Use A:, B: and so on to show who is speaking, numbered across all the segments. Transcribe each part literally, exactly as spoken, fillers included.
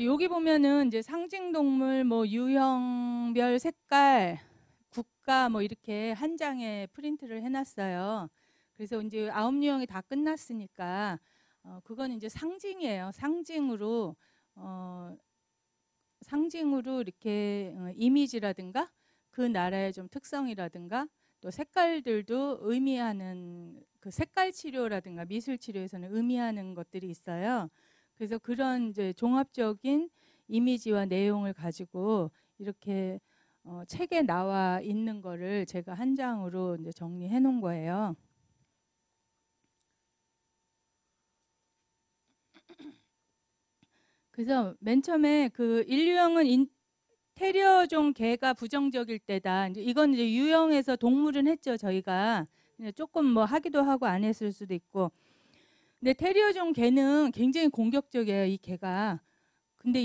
A: 이제 여기 보면은 이제 상징 동물 뭐 유형별 색깔 국가 뭐 이렇게 한 장에 프린트를 해놨어요. 그래서 이제 아홉 유형이 다 끝났으니까 어 그건 이제 상징이에요. 상징으로 어 상징으로 이렇게 어 이미지라든가 그 나라의 좀 특성이라든가 또 색깔들도 의미하는 그 색깔 치료라든가 미술 치료에서는 의미하는 것들이 있어요. 그래서 그런 이제 종합적인 이미지와 내용을 가지고 이렇게 어 책에 나와 있는 거를 제가 한 장으로 이제 정리해 놓은 거예요. 그래서 맨 처음에 그 인류형은 인테리어종 개가 부정적일 때다. 이제 이건 이제 유형에서 동물은 했죠, 저희가. 조금 뭐 하기도 하고 안 했을 수도 있고. 근데 테리어종 개는 굉장히 공격적이에요, 이 개가. 근데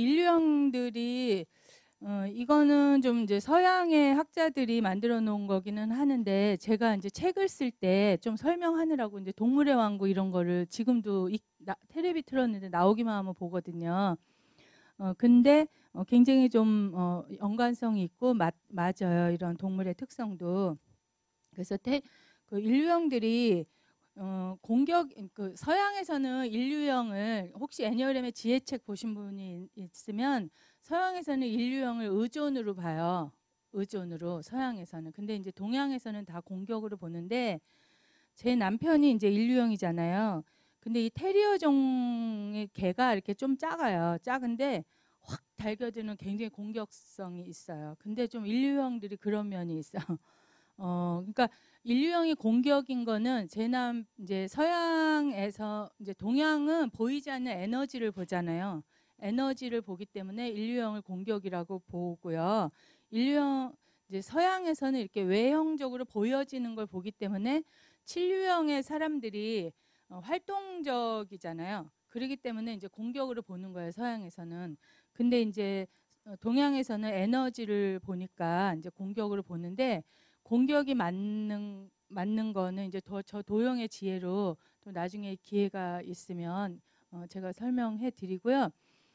A: 인류형들이 어, 이거는 좀 이제 서양의 학자들이 만들어 놓은 거기는 하는데 제가 이제 책을 쓸 때 좀 설명하느라고 이제 동물의 왕국 이런 거를 지금도 이, 나, 텔레비 틀었는데 나오기만 하면 보거든요. 어, 근데 어, 굉장히 좀 어, 연관성이 있고 맞, 맞아요. 이런 동물의 특성도. 그래서 태, 그 인류형들이 어, 공격 그 서양에서는 인류형을 혹시 애니어렘의 지혜책 보신 분이 있으면 서양에서는 인류형을 의존으로 봐요. 의존으로 서양에서는. 근데 이제 동양에서는 다 공격으로 보는데 제 남편이 이제 인류형이잖아요. 근데 이 테리어 종의 개가 이렇게 좀 작아요. 작은데 확 달겨드는 굉장히 공격성이 있어요. 근데 좀 인류형들이 그런 면이 있어. 어, 그러니까 인류형이 공격인 거는 제남 이제 서양에서 이제 동양은 보이지 않는 에너지를 보잖아요. 에너지를 보기 때문에 인류형을 공격이라고 보고요. 인류형 이제 서양에서는 이렇게 외형적으로 보여지는 걸 보기 때문에 칠류형의 사람들이 어, 활동적이잖아요. 그렇기 때문에 이제 공격으로 보는 거예요. 서양에서는. 근데 이제 동양에서는 에너지를 보니까 이제 공격으로 보는데 공격이 맞는 맞는 거는 이제 더 저 도형의 지혜로 또 나중에 기회가 있으면 어 제가 설명해 드리고요.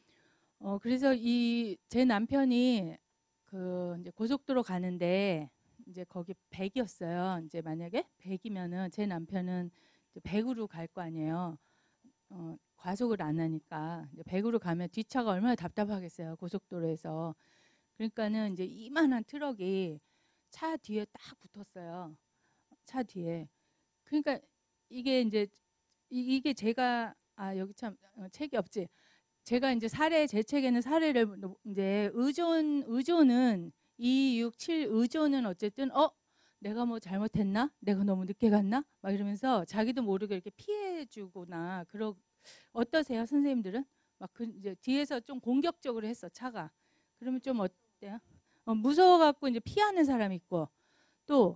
A: 어 그래서 이 제 남편이 그 이제 고속도로 가는데 이제 거기 백이었어요. 이제 만약에 백이면은 제 남편은 이제 백으로 갈 거 아니에요. 어 과속을 안 하니까 이제 백으로 가면 뒷차가 얼마나 답답하겠어요. 고속도로에서. 그러니까는 이제 이만한 트럭이 차 뒤에 딱 붙었어요. 차 뒤에. 그러니까 이게 이제 이, 게 제가 아 여기 참 어, 책이 없지. 제가 이제 사례 제 책에는 사례를 이제 의존 의존은 이, 육, 칠 의존은 어쨌든 어 내가 뭐 잘못했나? 내가 너무 늦게 갔나? 막 이러면서 자기도 모르게 이렇게 피해주거나 그러 어떠세요, 선생님들은? 막 그 이제 뒤에서 좀 공격적으로 했어 차가. 그러면 좀 어때요? 어, 무서워갖고 이제 피하는 사람 있고 또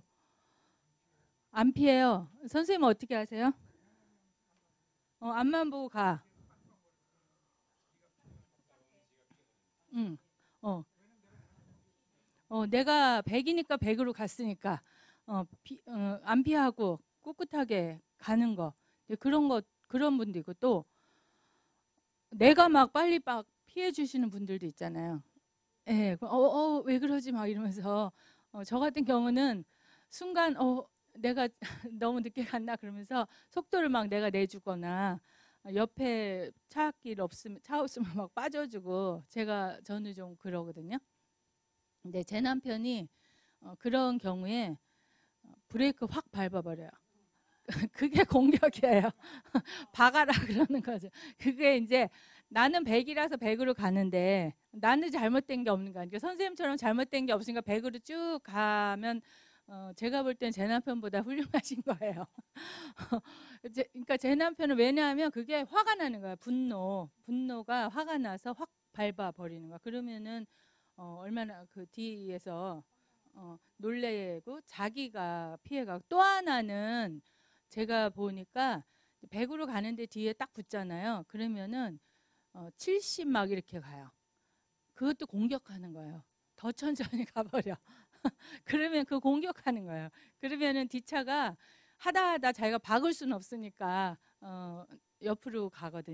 A: 안 피해요. 선생님은 어떻게 하세요? 어, 앞만 보고 가. 응. 어, 어, 내가 백이니까 백으로 갔으니까 어, 피, 어, 안 피하고 꿋꿋하게 가는 거. 그런 거 그런 분도 있고 또 내가 막 빨리 막 피해 주시는 분들도 있잖아요. 예, 어, 어, 왜 그러지 막 이러면서 어, 저 같은 경우는 순간 어, 내가 너무 늦게 갔나 그러면서 속도를 막 내가 내주거나 옆에 차길 없으면 차 없으면 막 빠져주고 제가 저는 좀 그러거든요. 근데 제 남편이 어, 그런 경우에 브레이크 확 밟아버려요. 그게 공격이에요. 박아라 그러는 거죠. 그게 이제 나는 백이라서 백으로 가는데 나는 잘못된 게 없는 거야. 그러니까 선생님처럼 잘못된 게 없으니까 백으로 쭉 가면 어, 제가 볼 땐 제 남편보다 훌륭하신 거예요. 제, 그러니까 제 남편은 왜냐하면 그게 화가 나는 거야. 분노. 분노가 화가 나서 확 밟아 버리는 거야. 그러면은 어, 얼마나 그 뒤에서 어, 놀래고 자기가 피해가고 또 하나는 제가 보니까 백으로 가는데 뒤에 딱 붙잖아요. 그러면은 어, 칠십 막 이렇게 가요. 그것도 공격하는 거예요. 더 천천히 가버려. 그러면 그 공격하는 거예요. 그러면은 뒷차가 하다 하다 자기가 박을 수는 없으니까 어, 옆으로 가거든요.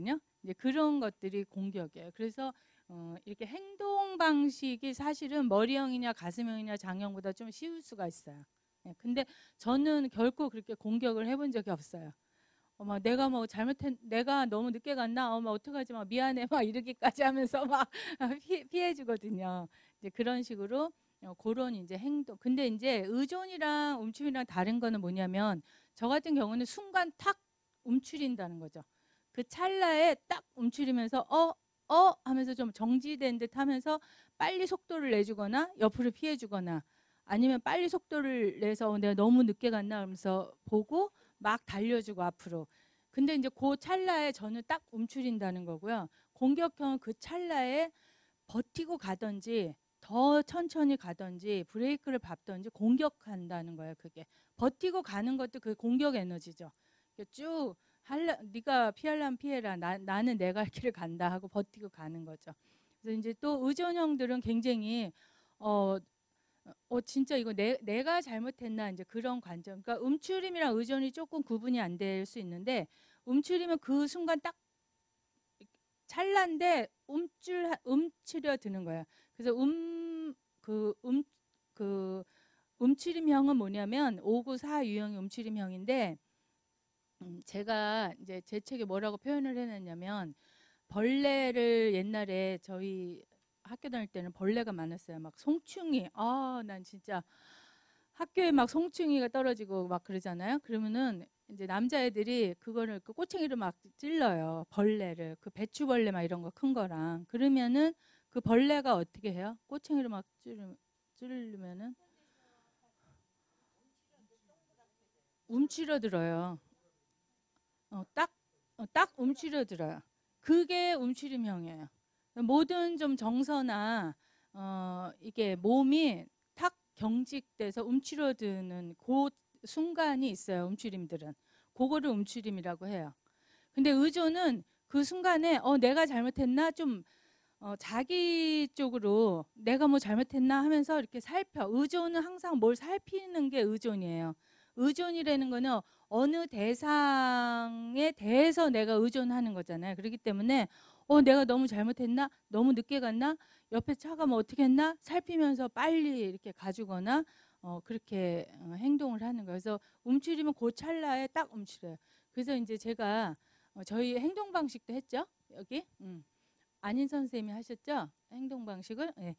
A: 이제 그런 것들이 공격이에요. 그래서 어, 이렇게 행동 방식이 사실은 머리형이냐 가슴형이냐 장형보다 좀 쉬울 수가 있어요. 예, 근데 저는 결코 그렇게 공격을 해본 적이 없어요. 어, 막 내가 뭐 잘못했, 내가 너무 늦게 갔나, 어, 막 어떡하지, 막 미안해, 막 이러기까지 하면서 막 피, 피해주거든요. 이제 그런 식으로 어, 그런 이제 행동. 근데 이제 의존이랑 움츠림이랑 다른 거는 뭐냐면 저 같은 경우는 순간 탁 움츠린다는 거죠. 그 찰나에 딱 움츠리면서 어, 어 하면서 좀 정지된 듯 하면서 빨리 속도를 내주거나 옆으로 피해주거나 아니면 빨리 속도를 내서 어, 내가 너무 늦게 갔나 하면서 보고 막 달려주고 앞으로. 근데 이제 그 찰나에 저는 딱 움츠린다는 거고요. 공격형은 그 찰나에 버티고 가든지 더 천천히 가든지 브레이크를 밟든지 공격한다는 거예요. 그게 버티고 가는 것도 그 공격 에너지죠. 쭉 할라, 네가 피하려면 피해라. 나, 나는 내가 할 길을 간다 하고 버티고 가는 거죠. 그래서 이제 또 의존형들은 굉장히 어, 어 진짜 이거 내, 내가 잘못했나 이제 그런 관점. 그러니까 움츠림이랑 의존이 조금 구분이 안 될 수 있는데 움츠리면 그 순간 딱 찰나인데 움찔 움츠려 드는 거예요. 그래서 음 그 음 그 움츠림형은 뭐냐면 오구사 유형이 움츠림형인데 음, 제가 이제 제 책에 뭐라고 표현을 해놨냐면 벌레를 옛날에 저희 학교 다닐 때는 벌레가 많았어요. 막 송충이. 아, 난 진짜 학교에 막 송충이가 떨어지고 막 그러잖아요. 그러면은 이제 남자애들이 그거를 그 꼬챙이로 막 찔러요. 벌레를. 그 배추벌레 막 이런 거 큰 거랑. 그러면은 그 벌레가 어떻게 해요? 꼬챙이로 막 찌르, 찌르면은 움츠러들어요. 어, 딱, 어, 딱 움츠러들어요. 그게 움츠림형이에요. 모든 좀 정서나 어, 이게 몸이 탁 경직돼서 움츠러드는 그 순간이 있어요. 움츠림들은. 그거를 움츠림이라고 해요. 근데 의존은 그 순간에 어, 내가 잘못했나 좀 어, 자기 쪽으로 내가 뭐 잘못했나 하면서 이렇게 살펴. 의존은 항상 뭘 살피는 게 의존이에요. 의존이라는 거는 어느 대상에 대해서 내가 의존하는 거잖아요. 그렇기 때문에 어, 내가 너무 잘못했나? 너무 늦게 갔나? 옆에 차가 뭐 어떻게 했나? 살피면서 빨리 이렇게 가주거나 어, 그렇게 어, 행동을 하는 거예요. 그래서 움츠리면 그 찰나에 딱 움츠려요. 그래서 이제 제가 어, 저희 행동 방식도 했죠. 여기. 음. 안인 선생님이 하셨죠? 행동 방식을. 네.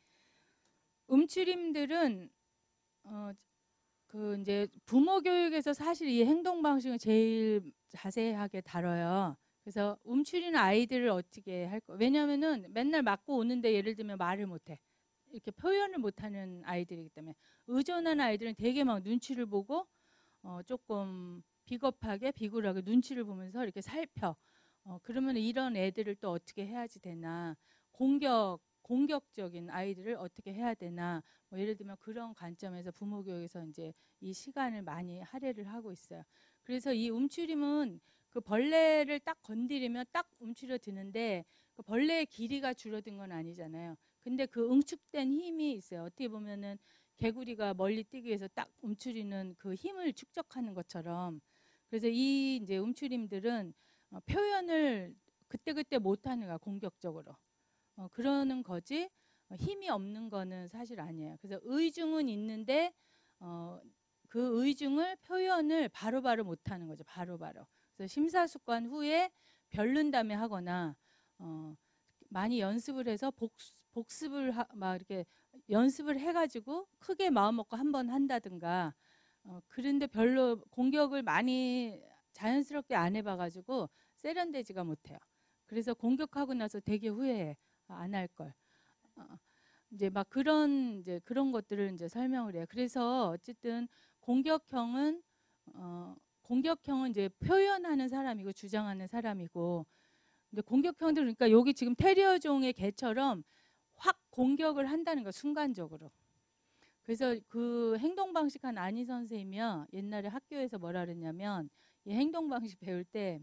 A: 움츠림들은 어, 그 이제 부모 교육에서 사실 이 행동 방식을 제일 자세하게 다뤄요. 그래서 움츠리는 아이들을 어떻게 할 거? 왜냐하면은 맨날 맞고 오는데 예를 들면 말을 못해. 이렇게 표현을 못하는 아이들이기 때문에 의존하는 아이들은 되게 막 눈치를 보고 어, 조금 비겁하게 비굴하게 눈치를 보면서 이렇게 살펴. 어, 그러면 이런 애들을 또 어떻게 해야지 되나? 공격 공격적인 아이들을 어떻게 해야 되나? 뭐 예를 들면 그런 관점에서 부모 교육에서 이제 이 시간을 많이 할애를 하고 있어요. 그래서 이 움츠림은 그 벌레를 딱 건드리면 딱 움츠려 드는데 그 벌레의 길이가 줄어든 건 아니잖아요. 근데 그 응축된 힘이 있어요. 어떻게 보면은 개구리가 멀리 뛰기 위해서 딱 움츠리는 그 힘을 축적하는 것처럼. 그래서 이 이제 움츠림들은 어, 표현을 그때그때 못하는 거야. 공격적으로. 어, 그러는 거지 어, 힘이 없는 거는 사실 아니에요. 그래서 의중은 있는데 어, 그 의중을 표현을 바로바로 못하는 거죠. 바로바로. 그래서 심사숙고한 후에 별른 다음에 하거나 어, 많이 연습을 해서 복습, 복습을 하, 막 이렇게 연습을 해가지고 크게 마음 먹고 한 번 한다든가 어, 그런데 별로 공격을 많이 자연스럽게 안 해봐가지고 세련되지가 못해요. 그래서 공격하고 나서 되게 후회해. 안 할 걸. 어, 이제 막 그런 이제 그런 것들을 이제 설명을 해요. 그래서 어쨌든 공격형은 어, 공격형은 이제 표현하는 사람이고 주장하는 사람이고, 근데 공격형들 그러니까 여기 지금 테리어종의 개처럼 확 공격을 한다는 거 순간적으로. 그래서 그 행동 방식 한 안희 선생님이요 옛날에 학교에서 뭐라 그랬냐면 이 행동 방식 배울 때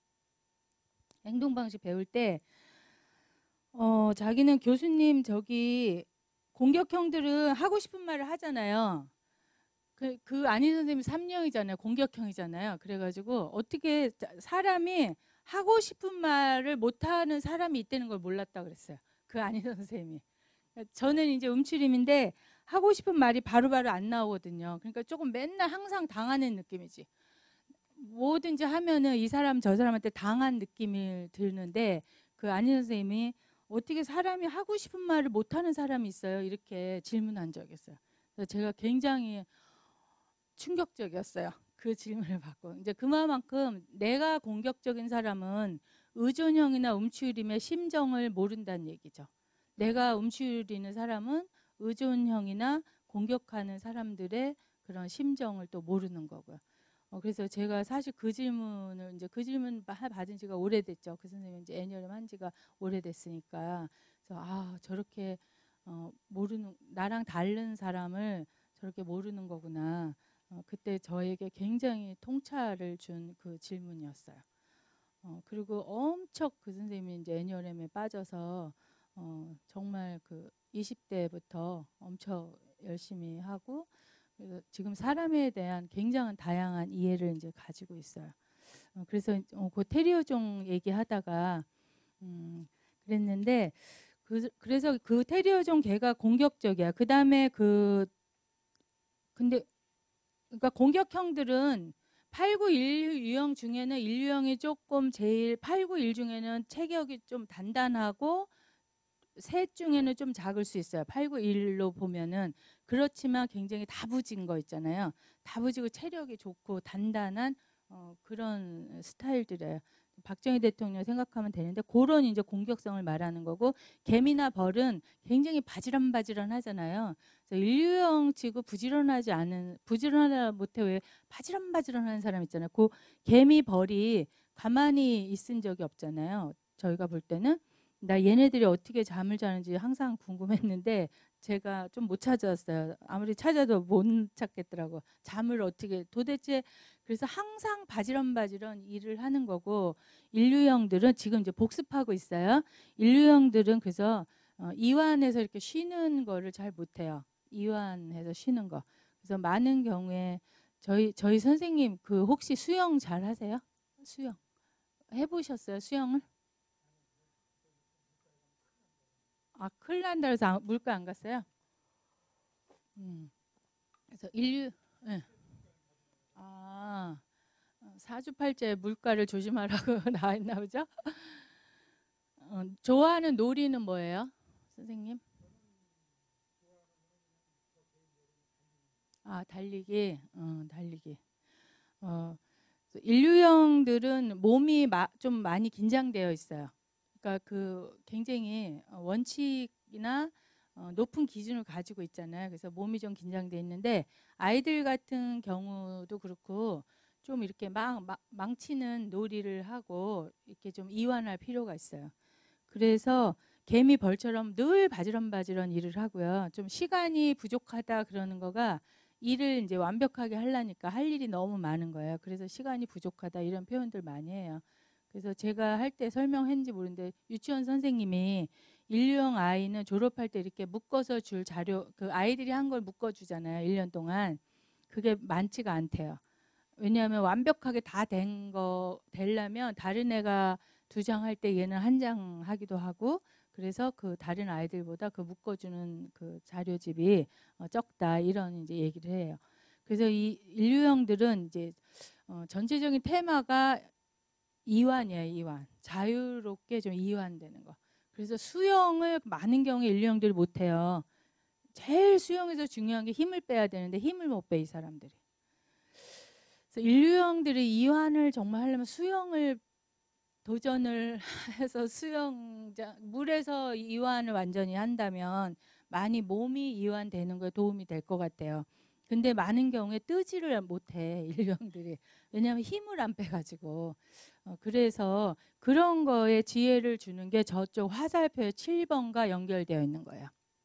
A: 행동 방식 배울 때 어, 자기는 교수님 저기 공격형들은 하고 싶은 말을 하잖아요. 그, 그 안희 선생님이 삼형이잖아요. 공격형이잖아요. 그래가지고 어떻게 사람이 하고 싶은 말을 못하는 사람이 있다는 걸 몰랐다 그랬어요. 그 안희선 선생님이. 저는 이제 음추림인데 하고 싶은 말이 바로바로 안 나오거든요. 그러니까 조금 맨날 항상 당하는 느낌이지. 뭐든지 하면은 이 사람 저 사람한테 당한 느낌이 드는데 그 안희선 선생님이 어떻게 사람이 하고 싶은 말을 못하는 사람이 있어요? 이렇게 질문한 적이 있어요. 그래서 제가 굉장히 충격적이었어요. 그 질문을 받고. 이제 그만큼 내가 공격적인 사람은 의존형이나 음추림의 심정을 모른다는 얘기죠. 내가 음추리는 사람은 의존형이나 공격하는 사람들의 그런 심정을 또 모르는 거고요. 어, 그래서 제가 사실 그 질문을 이제 그 질문 받은 지가 오래됐죠. 그 선생님이 이제 애니어름 한 지가 오래됐으니까. 그래서 아 저렇게 어, 모르는 나랑 다른 사람을 저렇게 모르는 거구나. 어, 그때 저에게 굉장히 통찰을 준 그 질문이었어요. 어, 그리고 엄청 그 선생님이 이제 애니어램에 빠져서 어, 정말 그 이십 대부터 엄청 열심히 하고 그래서 지금 사람에 대한 굉장한 다양한 이해를 이제 가지고 있어요. 어, 그래서 어, 그 테리어종 얘기하다가 음, 그랬는데 그, 그래서 그 테리어종 개가 공격적이야. 그 다음에 그 근데 그러니까 공격형들은 팔, 구, 일 유형 중에는 일 유형이 조금 제일 팔, 구, 일 중에는 체격이 좀 단단하고 셋 중에는 좀 작을 수 있어요. 팔, 구, 일로 보면은. 그렇지만 굉장히 다부진 거 있잖아요. 다부지고 체력이 좋고 단단한 어, 그런 스타일들이에요. 박정희 대통령 생각하면 되는데 그런 이제 공격성을 말하는 거고 개미나 벌은 굉장히 바지런바지런 하잖아요. 그래서 인류형 치고 부지런하지 않은 부지런하다 못해 왜 바지런바지런하는 사람 있잖아요. 그 개미 벌이 가만히 있은 적이 없잖아요. 저희가 볼 때는 나 얘네들이 어떻게 잠을 자는지 항상 궁금했는데 제가 좀 못 찾았어요. 아무리 찾아도 못 찾겠더라고. 잠을 어떻게 도대체 그래서 항상 바지런바지런 일을 하는 거고 인류형들은 지금 이제 복습하고 있어요. 인류형들은 그래서 어, 이완해서 이렇게 쉬는 거를 잘 못해요. 이완해서 쉬는 거. 그래서 많은 경우에 저희 저희 선생님 그 혹시 수영 잘 하세요? 수영 해보셨어요? 수영을? 아, 큰일 난다 그래서 안- 물가 안 갔어요? 음. 그래서 인류, 예. 아, 사주팔자에 물가를 조심하라고 나와 있나 보죠? 어, 좋아하는 놀이는 뭐예요, 선생님? 아, 달리기, 어, 달리기. 어, 인류형들은 몸이 마, 좀 많이 긴장되어 있어요. 그러니까 그 굉장히 원칙이나 어, 높은 기준을 가지고 있잖아요. 그래서 몸이 좀 긴장돼 있는데 아이들 같은 경우도 그렇고 좀 이렇게 막, 막 망치는 놀이를 하고 이렇게 좀 이완할 필요가 있어요. 그래서 개미 벌처럼 늘 바지런바지런 일을 하고요. 좀 시간이 부족하다 그러는 거가 일을 이제 완벽하게 하려니까 할 일이 너무 많은 거예요. 그래서 시간이 부족하다 이런 표현들 많이 해요. 그래서 제가 할 때 설명했는지 모르는데 유치원 선생님이 인류형 아이는 졸업할 때 이렇게 묶어서 줄 자료 그 아이들이 한 걸 묶어 주잖아요. 일 년 동안. 그게 많지가 않대요. 왜냐하면 완벽하게 다 된 거 되려면 다른 애가 두 장 할 때 얘는 한 장 하기도 하고 그래서 그 다른 아이들보다 그 묶어주는 그 자료집이 어, 적다 이런 이제 얘기를 해요. 그래서 이 인류형들은 이제 어, 전체적인 테마가 이완이에요, 이완. 자유롭게 좀 이완되는 거. 그래서 수영을 많은 경우에 인류형들이 못해요. 제일 수영에서 중요한 게 힘을 빼야 되는데 힘을 못 빼 이 사람들이. 그래서 인류형들이 이완을 정말 하려면 수영을 도전을 해서 수영장 물에서 이완을 완전히 한다면 많이 몸이 이완되는 거에 도움이 될 것 같아요. 근데 많은 경우에 뜨지를 못해 인류형들이. 왜냐하면 힘을 안 빼가지고. 어, 그래서 그런 거에 지혜를 주는 게 저쪽 화살표의 칠 번과 연결되어 있는 거예요.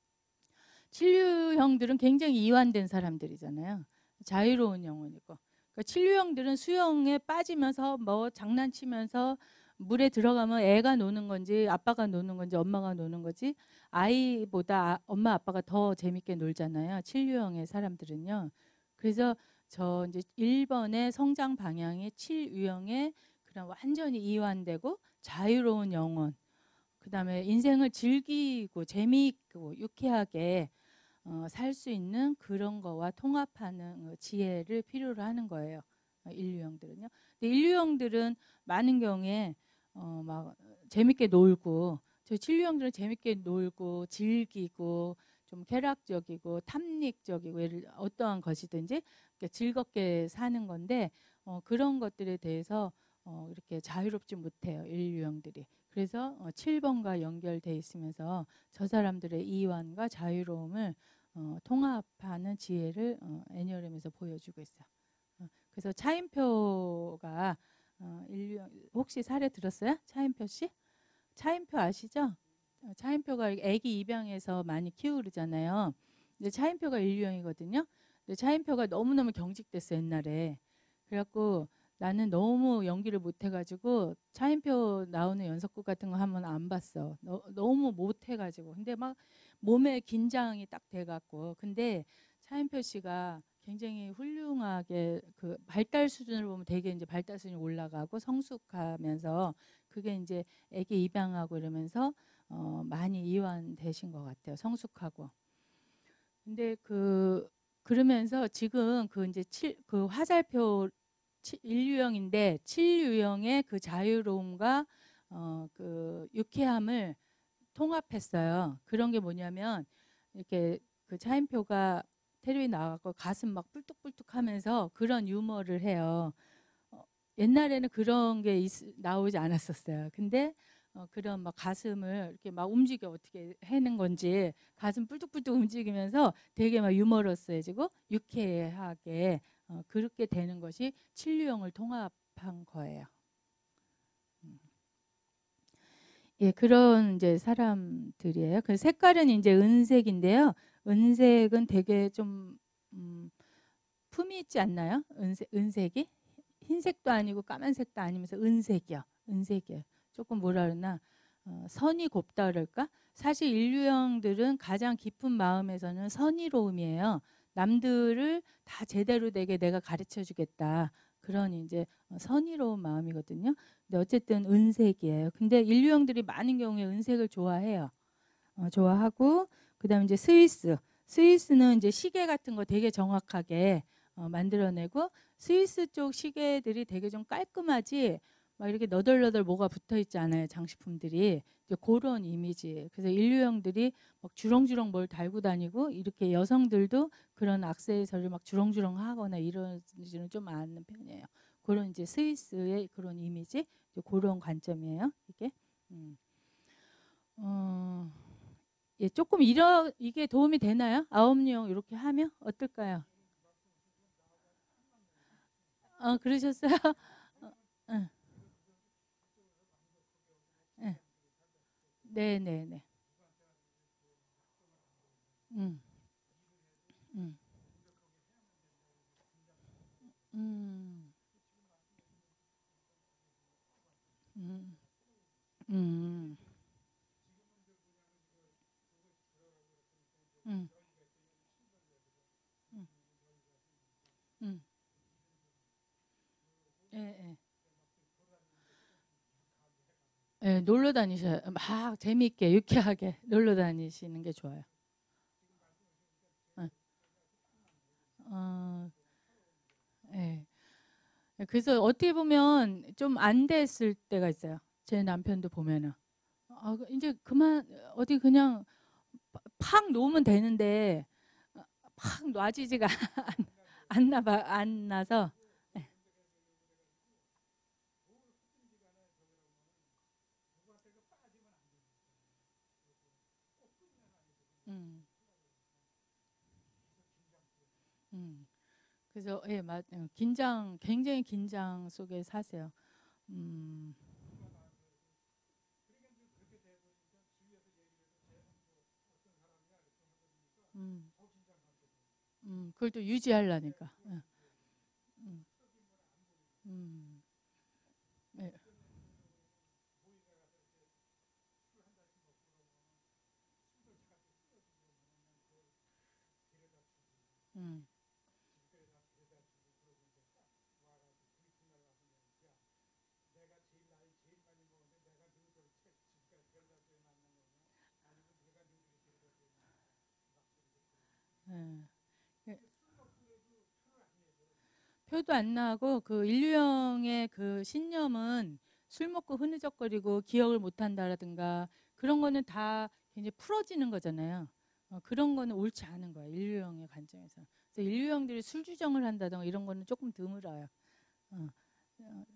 A: 칠류형들은 굉장히 이완된 사람들이잖아요. 자유로운 영혼이고. 그러니까 칠류형들은 수영에 빠지면서 뭐 장난치면서 물에 들어가면 애가 노는 건지 아빠가 노는 건지 엄마가 노는 거지 아이보다 아, 엄마 아빠가 더 재밌게 놀잖아요. 칠류형의 사람들은요. 그래서 저 이제 일 번의 성장 방향이 칠유형의 그다음 완전히 이완되고 자유로운 영혼, 그다음에 인생을 즐기고 재미있고 유쾌하게 어, 살 수 있는 그런 거와 통합하는 어, 지혜를 필요로 하는 거예요. 어, 인류형들은요. 근데 인류형들은 많은 경우에 어, 막 재밌게 놀고, 저 진류형들은 재밌게 놀고 즐기고 좀 쾌락적이고 탐닉적이고 예를 어떠한 것이든지 즐겁게 사는 건데 어, 그런 것들에 대해서 어, 이렇게 자유롭지 못해요, 인류형들이. 그래서 어, 칠 번과 연결돼 있으면서 저 사람들의 이완과 자유로움을 어, 통합하는 지혜를 어, 애니어렘에서 보여주고 있어요. 어, 그래서 차인표가 어, 인류형 혹시 사례 들었어요? 차인표 씨? 차인표 아시죠? 어, 차인표가 아기 입양해서 많이 키우잖아요. 근데 차인표가 인류형이거든요. 근데 차인표가 너무너무 경직됐어 옛날에. 그래갖고 나는 너무 연기를 못해가지고 차인표 나오는 연속극 같은 거 하면 안 봤어. 너, 너무 못해가지고. 근데 막 몸에 긴장이 딱 돼갖고. 근데 차인표 씨가 굉장히 훌륭하게 그 발달 수준을 보면 되게 이제 발달 수준이 올라가고 성숙하면서 그게 이제 애기 입양하고 이러면서 어 많이 이완되신 것 같아요. 성숙하고. 근데 그 그러면서 지금 그 이제 칠, 그 화살표 일 유형인데 칠 유형의 그 자유로움과 어 그 유쾌함을 통합했어요. 그런 게 뭐냐면 이렇게 그 차인표가 텔레비 나와서 가슴 막 뿔뚝뿔뚝하면서 그런 유머를 해요. 어, 옛날에는 그런 게 있, 나오지 않았었어요. 근데 어, 그런 막 가슴을 이렇게 막 움직여 어떻게 해는 건지 가슴 뿔뚝뿔뚝 움직이면서 되게 막 유머러스해지고 유쾌하게 어, 그렇게 되는 것이 칠류형을 통합한 거예요. 음. 예, 그런 이제 사람들이에요. 그 색깔은 이제 은색인데요. 은색은 되게 좀 음, 품이 있지 않나요? 은색, 은색이 흰색도 아니고 까만색도 아니면서 은색이요. 은색이에요. 조금 뭐라 그러나 어, 선이 곱다 그럴까? 사실 인류형들은 가장 깊은 마음에서는 선의로움이에요. 남들을 다 제대로 되게 내가 가르쳐 주겠다. 그런 이제 선의로운 마음이거든요. 근데 어쨌든 은색이에요. 근데 인류형들이 많은 경우에 은색을 좋아해요. 어, 좋아하고 그다음에 이제 스위스. 스위스는 이제 시계 같은 거 되게 정확하게 어, 만들어내고 스위스 쪽 시계들이 되게 좀 깔끔하지 막 이렇게 너덜너덜 뭐가 붙어 있지 않아요. 장식품들이 이제 그런 이미지. 그래서 인류형들이 막 주렁주렁 뭘 달고 다니고 이렇게 여성들도 그런 액세서리를 막 주렁주렁 하거나 이러지는 좀 않는 편이에요. 그런 이제 스위스의 그런 이미지, 이제 그런 관점이에요. 이게. 음. 어, 예, 조금 이러 이게 도움이 되나요? 아홉용 이렇게 하면 어떨까요? 어, 그러셨어요? 어, 응, 응. 네, 네, 네. 음, 음, 음, 음, 음, 음, 음, 음. 예, 예. 예, 놀러 다니셔야 막 재미있게 유쾌하게 놀러 다니시는 게 좋아요. 어, 어, 예. 그래서 어떻게 보면 좀 안 됐을 때가 있어요. 제 남편도 보면은 아, 이제 그만 어디 그냥 팍 놓으면 되는데 어, 팍 놔지지가 않, 않나 봐, 안 나서. 네. 음, 음. 그래서 예, 맞, 어, 긴장, 굉장히 긴장 속에 사세요. 음, 음, 음, 그걸 또 유지하려니까. 예, 음, 음, 예, 음, 표도 안 나고 그 인류형의 그 신념은 술 먹고 흐느적거리고 기억을 못 한다라든가 그런 거는 다 이제 풀어지는 거잖아요. 어, 그런 거는 옳지 않은 거예요. 인류형의 관점에서. 그래서 인류형들이 술 주정을 한다든가 이런 거는 조금 드물어요. 어. 어.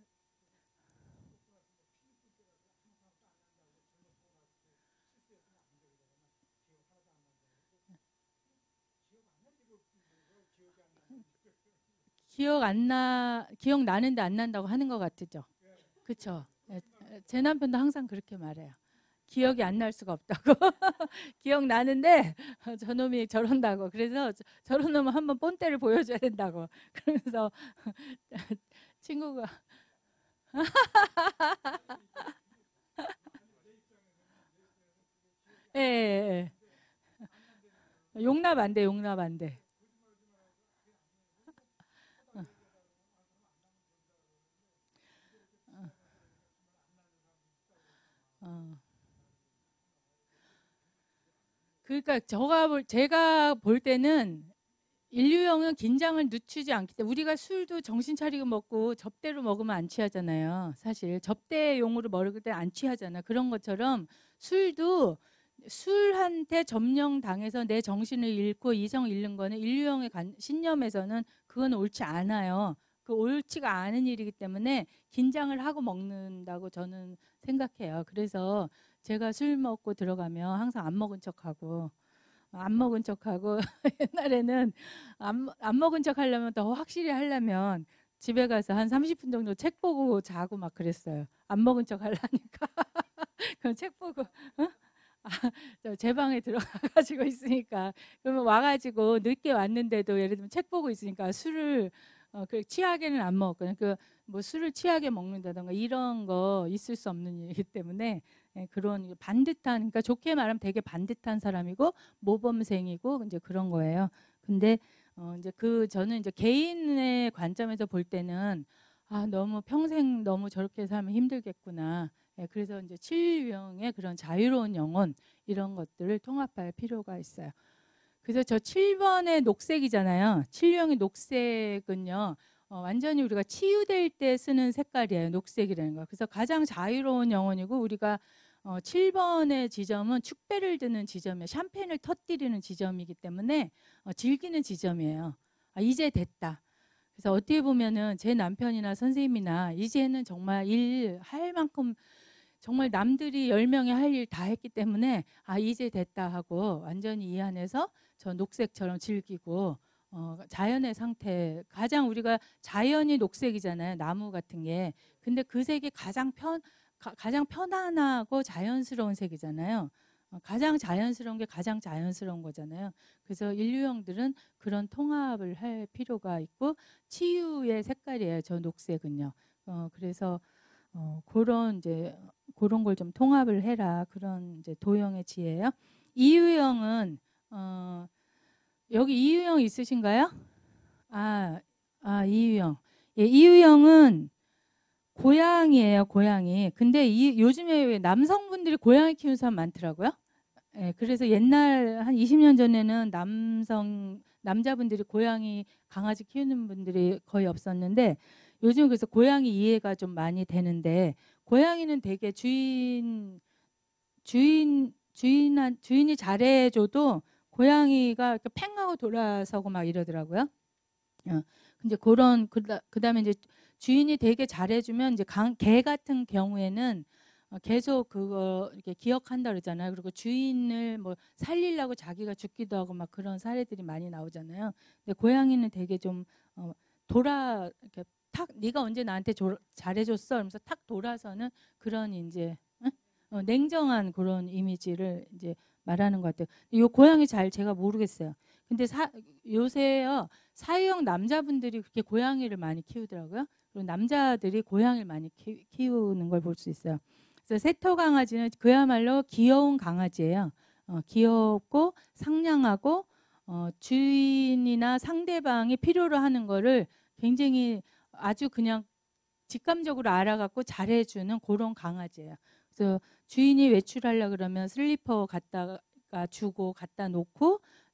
A: 기억 안 나, 기억 나는데 안 난다고 하는 것 같죠. 그렇죠. 제 남편도 항상 그렇게 말해요. 기억이 안 날 수가 없다고. 기억 나는데 저놈이 저런다고. 그래서 저런 놈은 한번 본때를 보여줘야 된다고. 그러면서 친구가 예, 예, 예. 용납 안 돼, 용납 안 돼. 어, 어. 그러니까 저가 볼, 제가 볼 때는 인류형은 긴장을 늦추지 않기 때문에 우리가 술도 정신 차리고 먹고 접대로 먹으면 안 취하잖아요. 사실 접대용으로 먹을 때 안 취하잖아. 그런 것처럼 술도 술한테 점령당해서 내 정신을 잃고 이성 잃는 거는 인류형의 관, 신념에서는 그건 옳지 않아요. 그 옳지가 않은 일이기 때문에 긴장을 하고 먹는다고 저는 생각해요. 그래서 제가 술 먹고 들어가면 항상 안 먹은 척하고 안 먹은 척하고 옛날에는 안, 안 먹은 척 하려면 더 확실히 하려면 집에 가서 한 삼십 분 정도 책 보고 자고 막 그랬어요. 안 먹은 척 하려니까. 그럼 책 보고 어? 아, 제 방에 들어가가지고 있으니까 그러면 와가지고 늦게 왔는데도 예를 들면 책 보고 있으니까 술을 어, 그 취하게는 안 먹었거든요. 그 뭐 술을 취하게 먹는다던가 이런 거 있을 수 없는 일이기 때문에 예, 그런 반듯한 그러니까 좋게 말하면 되게 반듯한 사람이고 모범생이고 이제 그런 거예요. 근데 어, 이제 그 저는 이제 개인의 관점에서 볼 때는 아 너무 평생 너무 저렇게 살면 힘들겠구나. 예, 그래서 이제 칠유형의 그런 자유로운 영혼 이런 것들을 통합할 필요가 있어요. 그래서 저 칠 번의 녹색이잖아요. 칠유형의 녹색은요. 어, 완전히 우리가 치유될 때 쓰는 색깔이에요. 녹색이라는 거. 그래서 가장 자유로운 영혼이고 우리가 어, 칠 번의 지점은 축배를 드는 지점이에요. 샴페인을 터뜨리는 지점이기 때문에 어, 즐기는 지점이에요. 아, 이제 됐다. 그래서 어떻게 보면은 제 남편이나 선생님이나 이제는 정말 일 할 만큼 정말 남들이 열 명이 할 일 다 했기 때문에 아 이제 됐다 하고 완전히 이 안에서 저 녹색처럼 즐기고 어, 자연의 상태 가장 우리가 자연이 녹색이잖아요. 나무 같은 게. 근데 그 색이 가장 편 가, 가장 편안하고 자연스러운 색이잖아요. 어, 가장 자연스러운 게 가장 자연스러운 거잖아요. 그래서 인류형들은 그런 통합을 할 필요가 있고 치유의 색깔이에요. 저 녹색은요. 어, 그래서 어, 그런 이제 그런 걸 좀 통합을 해라 그런 이제 도형의 지혜예요. 이유형은 어, 여기 이유형 있으신가요? 아, 아 이유형. 예, 이유형은 고양이에요, 고양이. 근데 이 요즘에 왜 남성분들이 고양이 키우는 사람 많더라고요. 예, 그래서 옛날 한 이십 년 전에는 남성 남자분들이 고양이 강아지 키우는 분들이 거의 없었는데 요즘 그래서 고양이 이해가 좀 많이 되는데 고양이는 되게 주인 주인 주인한 주인이 잘해줘도 고양이가 이렇게 팽하고 돌아서고 막 이러더라고요. 어, 근데 그런 그다, 그다음에 이제 주인이 되게 잘해주면 이제 강, 개 같은 경우에는 어, 계속 그거 이렇게 기억한다 그러잖아요. 그리고 주인을 뭐 살리려고 자기가 죽기도 하고 막 그런 사례들이 많이 나오잖아요. 근데 고양이는 되게 좀 어, 돌아 이렇게 탁 네가 언제 나한테 조, 잘해줬어? 그러면서 탁 돌아서는 그런 이제 응? 어, 냉정한 그런 이미지를 이제 말하는 것 같아요. 이 고양이 잘 제가 모르겠어요. 근데 사, 요새요 사회형 남자분들이 그렇게 고양이를 많이 키우더라고요. 그리고 남자들이 고양이를 많이 키, 키우는 걸 볼 수 있어요. 그래서 세터 강아지는 그야말로 귀여운 강아지예요. 어, 귀엽고 상냥하고 어, 주인이나 상대방이 필요로 하는 거를 굉장히 아주 그냥 직감적으로 알아갖고 잘해주는 그런 강아지예요. 그래서 주인이 외출하려 그러면 슬리퍼 갖다가 주고 갖다 놓고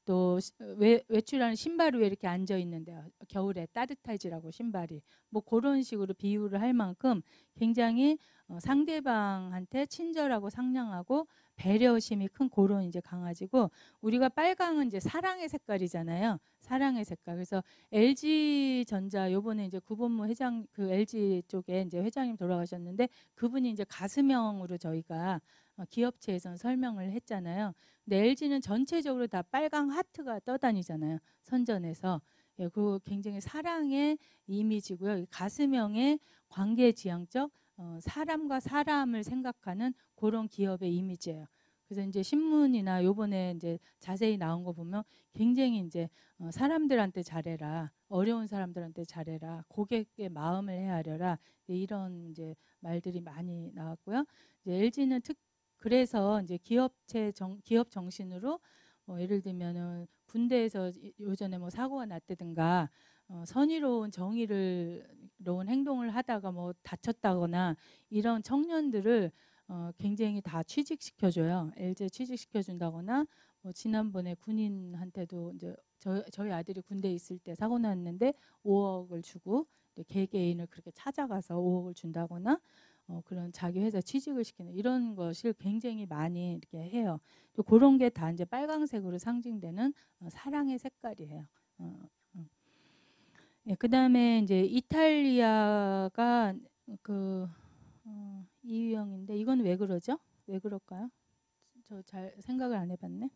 A: 또 외, 외출하는 신발 위에 이렇게 앉아 있는데요. 겨울에 따뜻해지라고 신발이. 뭐 그런 식으로 비유를 할 만큼 굉장히 어, 상대방한테 친절하고 상냥하고 배려심이 큰 그런 이제 강아지고, 우리가 빨강은 이제 사랑의 색깔이잖아요. 사랑의 색깔. 그래서 엘지전자 요번에 이제 구본무 회장, 그 엘지 쪽에 이제 회장님 돌아가셨는데 그분이 이제 가슴형으로 저희가 어, 기업체에서는 설명을 했잖아요. 근데 엘지는 전체적으로 다 빨강 하트가 떠다니잖아요. 선전에서. 예, 그 굉장히 사랑의 이미지고요. 가슴형의 관계지향적 어, 사람과 사람을 생각하는 그런 기업의 이미지예요. 그래서 이제 신문이나 요번에 이제 자세히 나온 거 보면 굉장히 이제 어, 사람들한테 잘해라, 어려운 사람들한테 잘해라, 고객의 마음을 헤아려라, 이런 이제 말들이 많이 나왔고요. 이제 엘지는 특 그래서 이제 기업체 정, 기업 정신으로 뭐 예를 들면은 군대에서 요전에 뭐 사고가 났다든가 어, 선의로운 정의로운 행동을 하다가 뭐 다쳤다거나 이런 청년들을 어, 굉장히 다 취직시켜줘요. 엘지에 취직시켜준다거나 뭐 지난번에 군인한테도 이제 저, 저희 아들이 군대에 있을 때 사고 났는데 오억을 주고 개개인을 그렇게 찾아가서 오억을 준다거나 어, 그런 자기 회사 취직을 시키는 이런 것을 굉장히 많이 이렇게 해요. 또 그런 게 다 이제 빨강색으로 상징되는 어, 사랑의 색깔이에요. 어, 어. 예, 그다음에 이제 이탈리아가 그 어, 이유형인데 이건 왜 그러죠? 왜 그럴까요? 저 잘 생각을 안 해봤네.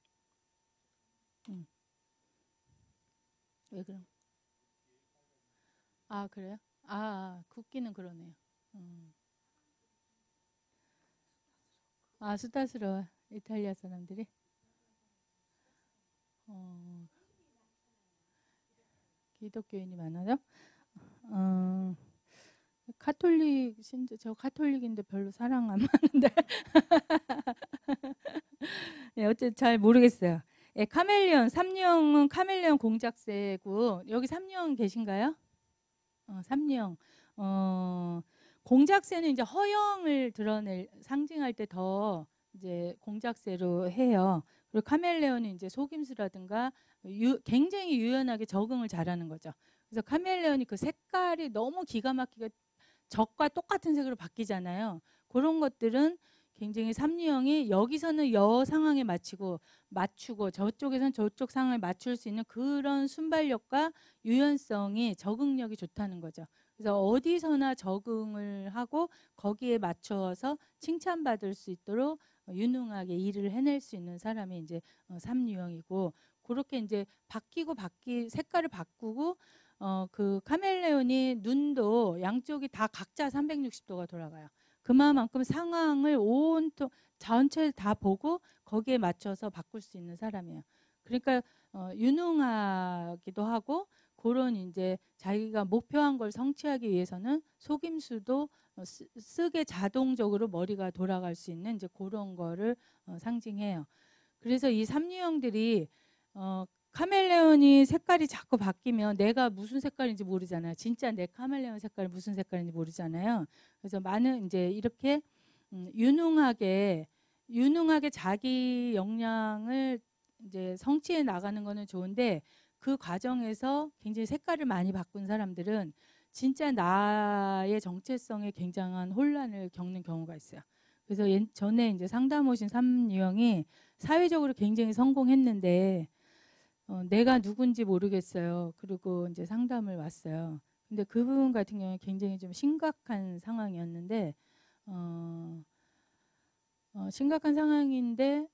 A: 음. 왜 그럼? 아 그래요? 아, 아 국기는 그러네요. 음. 아 수다스러워 이탈리아 사람들이. 어, 기독교인이 많아요? 어, 카톨릭 신자, 저 카톨릭인데 별로 사랑 안 하는데. 네, 어쨌든 잘 모르겠어요. 예, 카멜레온, 삼룡은 카멜레온 공작새고, 여기 삼룡 계신가요? 어, 삼룡. 어, 공작새는 이제 허영을 드러낼, 상징할 때 더 이제 공작새로 해요. 그리고 카멜레온은 이제 속임수라든가 유, 굉장히 유연하게 적응을 잘하는 거죠. 그래서 카멜레온이 그 색깔이 너무 기가 막히게 적과 똑같은 색으로 바뀌잖아요. 그런 것들은 굉장히 삼류형이 여기서는 여 상황에 맞추고 맞추고 저쪽에서는 저쪽 상황에 맞출 수 있는 그런 순발력과 유연성이, 적응력이 좋다는 거죠. 그래서 어디서나 적응을 하고 거기에 맞춰서 칭찬받을 수 있도록 유능하게 일을 해낼 수 있는 사람이 이제 삼류형이고, 그렇게 이제 바뀌고 바뀌 색깔을 바꾸고 어, 그 카멜레온이 눈도 양쪽이 다 각자 삼백육십 도가 돌아가요. 그만큼 상황을 온통 전체를 다 보고 거기에 맞춰서 바꿀 수 있는 사람이에요. 그러니까 어, 유능하기도 하고 그런 이제 자기가 목표한 걸 성취하기 위해서는 속임수도 어, 쓰, 쓰게 자동적으로 머리가 돌아갈 수 있는 이제 그런 거를 어, 상징해요. 그래서 이 삼류형들이 어, 카멜레온이 색깔이 자꾸 바뀌면 내가 무슨 색깔인지 모르잖아요. 진짜 내 카멜레온 색깔이 무슨 색깔인지 모르잖아요. 그래서 많은 이제 이렇게 음, 유능하게 유능하게 자기 역량을 이제 성취해 나가는 거는 좋은데, 그 과정에서 굉장히 색깔을 많이 바꾼 사람들은 진짜 나의 정체성에 굉장한 혼란을 겪는 경우가 있어요. 그래서 예, 전에 이제 상담 오신 삼유형이 사회적으로 굉장히 성공했는데 어, 내가 누군지 모르겠어요. 그리고 이제 상담을 왔어요. 근데 그분 같은 경우에 굉장히 좀 심각한 상황이었는데 어, 어, 심각한 상황인데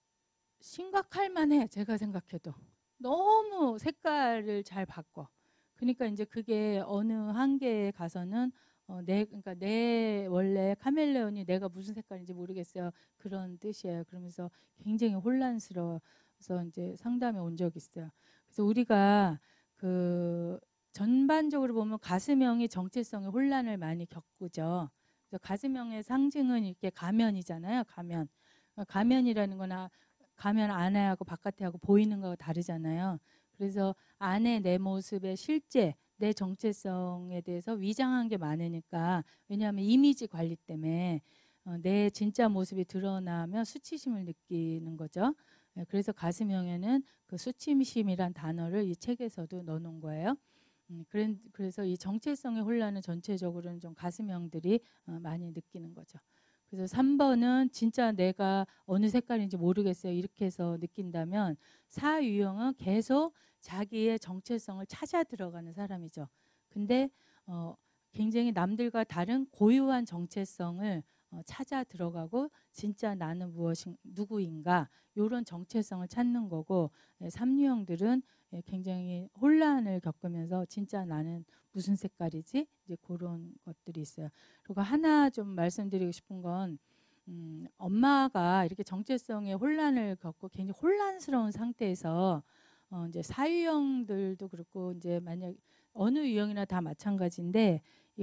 A: 심각할 만해. 제가 생각해도 너무 색깔을 잘 바꿔. 그러니까 이제 그게 어느 한계에 가서는 어, 내 그러니까 내 원래 카멜레온이 내가 무슨 색깔인지 모르겠어요. 그런 뜻이에요. 그러면서 굉장히 혼란스러워서 이제 상담에 온 적이 있어요. 그래서 우리가 그 전반적으로 보면 가슴형이 정체성의 혼란을 많이 겪죠. 그래서 가슴형의 상징은 이렇게 가면이잖아요. 가면. 가면이라는 거나 가면 안에하고 바깥에하고 보이는 거가 다르잖아요. 그래서 안에 내 모습의 실제 내 정체성에 대해서 위장한 게 많으니까, 왜냐하면 이미지 관리 때문에 어, 내 진짜 모습이 드러나면 수치심을 느끼는 거죠. 예, 그래서 가슴형에는 그 수치심이란 단어를 이 책에서도 넣어놓은 거예요. 음, 그래, 그래서 이 정체성의 혼란은 전체적으로는 좀 가슴형들이 어, 많이 느끼는 거죠. 그래서 삼 번은 진짜 내가 어느 색깔인지 모르겠어요. 이렇게 해서 느낀다면 사유형은 계속 자기의 정체성을 찾아 들어가는 사람이죠. 근데 어, 굉장히 남들과 다른 고유한 정체성을 어, 찾아 들어가고 진짜 나는 무엇인 누구인가 이런 정체성을 찾는 거고, 예, 삼유형들은 예, 굉장히 혼란을 겪으면서 진짜 나는 무슨 색깔이지? 이제 그런 것들이 있어요. 그리고 하나 좀 말씀드리고 싶은 건 음, 엄마가 이렇게 정체성의 혼란을 겪고 굉장히 혼란스러운 상태에서 어, 이제 사유형들도 그렇고 이제 만약 어느 유형이나 다 마찬가지인데 이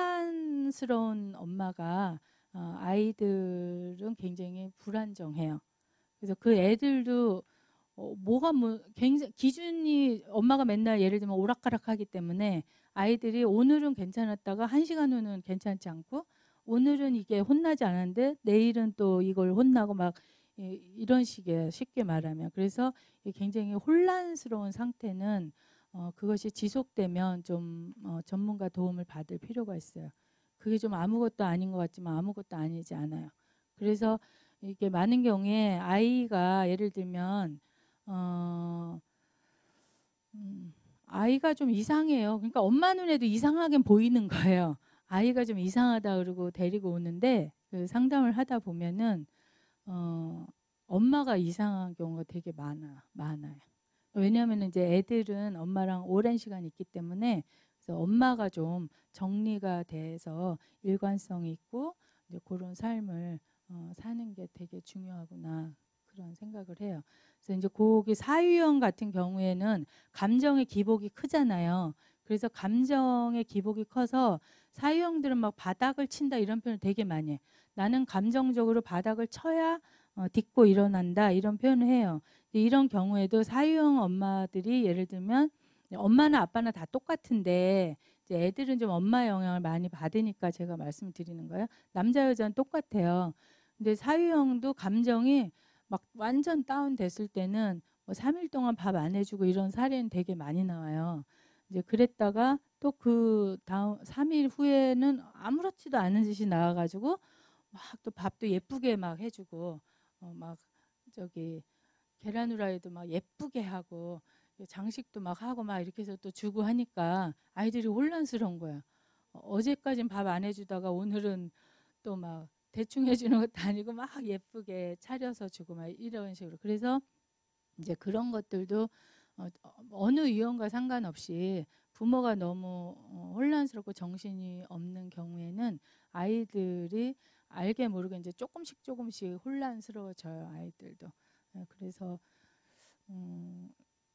A: 혼란스러운 엄마가 어, 아이들은 굉장히 불안정해요. 그래서 그 애들도 어, 뭐가 뭐 굉장히 기준이 엄마가 맨날 예를 들면 오락가락하기 때문에 아이들이 오늘은 괜찮았다가 한 시간 후는 괜찮지 않고 오늘은 이게 혼나지 않았는데 내일은 또 이걸 혼나고 막 이- 이런 식의 쉽게 말하면 그래서 굉장히 혼란스러운 상태는 어, 그것이 지속되면 좀 어, 전문가 도움을 받을 필요가 있어요. 그게 좀 아무것도 아닌 것 같지만 아무것도 아니지 않아요. 그래서 이게 많은 경우에 아이가 예를 들면 어, 음, 아이가 좀 이상해요. 그러니까 엄마 눈에도 이상하게 보이는 거예요. 아이가 좀 이상하다 그러고 데리고 오는데 그 상담을 하다 보면은 어, 엄마가 이상한 경우가 되게 많아, 많아요. 왜냐하면 이제 애들은 엄마랑 오랜 시간 있기 때문에 그래서 엄마가 좀 정리가 돼서 일관성이 있고 이제 그런 삶을 어, 사는 게 되게 중요하구나 그런 생각을 해요. 그래서 이제 거기 사유형 같은 경우에는 감정의 기복이 크잖아요. 그래서 감정의 기복이 커서 사유형들은 막 바닥을 친다 이런 표현을 되게 많이 해요. 나는 감정적으로 바닥을 쳐야 어, 딛고 일어난다 이런 표현을 해요. 이런 경우에도 사유형 엄마들이 예를 들면 엄마나 아빠나 다 똑같은데 이제 애들은 좀 엄마 영향을 많이 받으니까 제가 말씀을 드리는 거예요. 남자 여자는 똑같아요. 근데 사유형도 감정이 막 완전 다운됐을 때는 뭐 삼 일 동안 밥 안 해주고 이런 사례는 되게 많이 나와요. 이제 그랬다가 또 그 다음 삼 일 후에는 아무렇지도 않은 짓이 나와가지고 막 또 밥도 예쁘게 막 해주고 어 막 저기 계란 후라이도 막 예쁘게 하고 장식도 막 하고 막 이렇게 해서 또 주고 하니까 아이들이 혼란스러운 거야. 어, 어제까진 밥 안 해주다가 오늘은 또 막 대충 해주는 것도 아니고 막 예쁘게 차려서 주고 막 이런 식으로. 그래서 이제 그런 것들도 어, 어느 유형과 상관없이 부모가 너무 어, 혼란스럽고 정신이 없는 경우에는 아이들이 알게 모르게 이제 조금씩 조금씩 혼란스러워져요. 아이들도. 예, 그래서 음,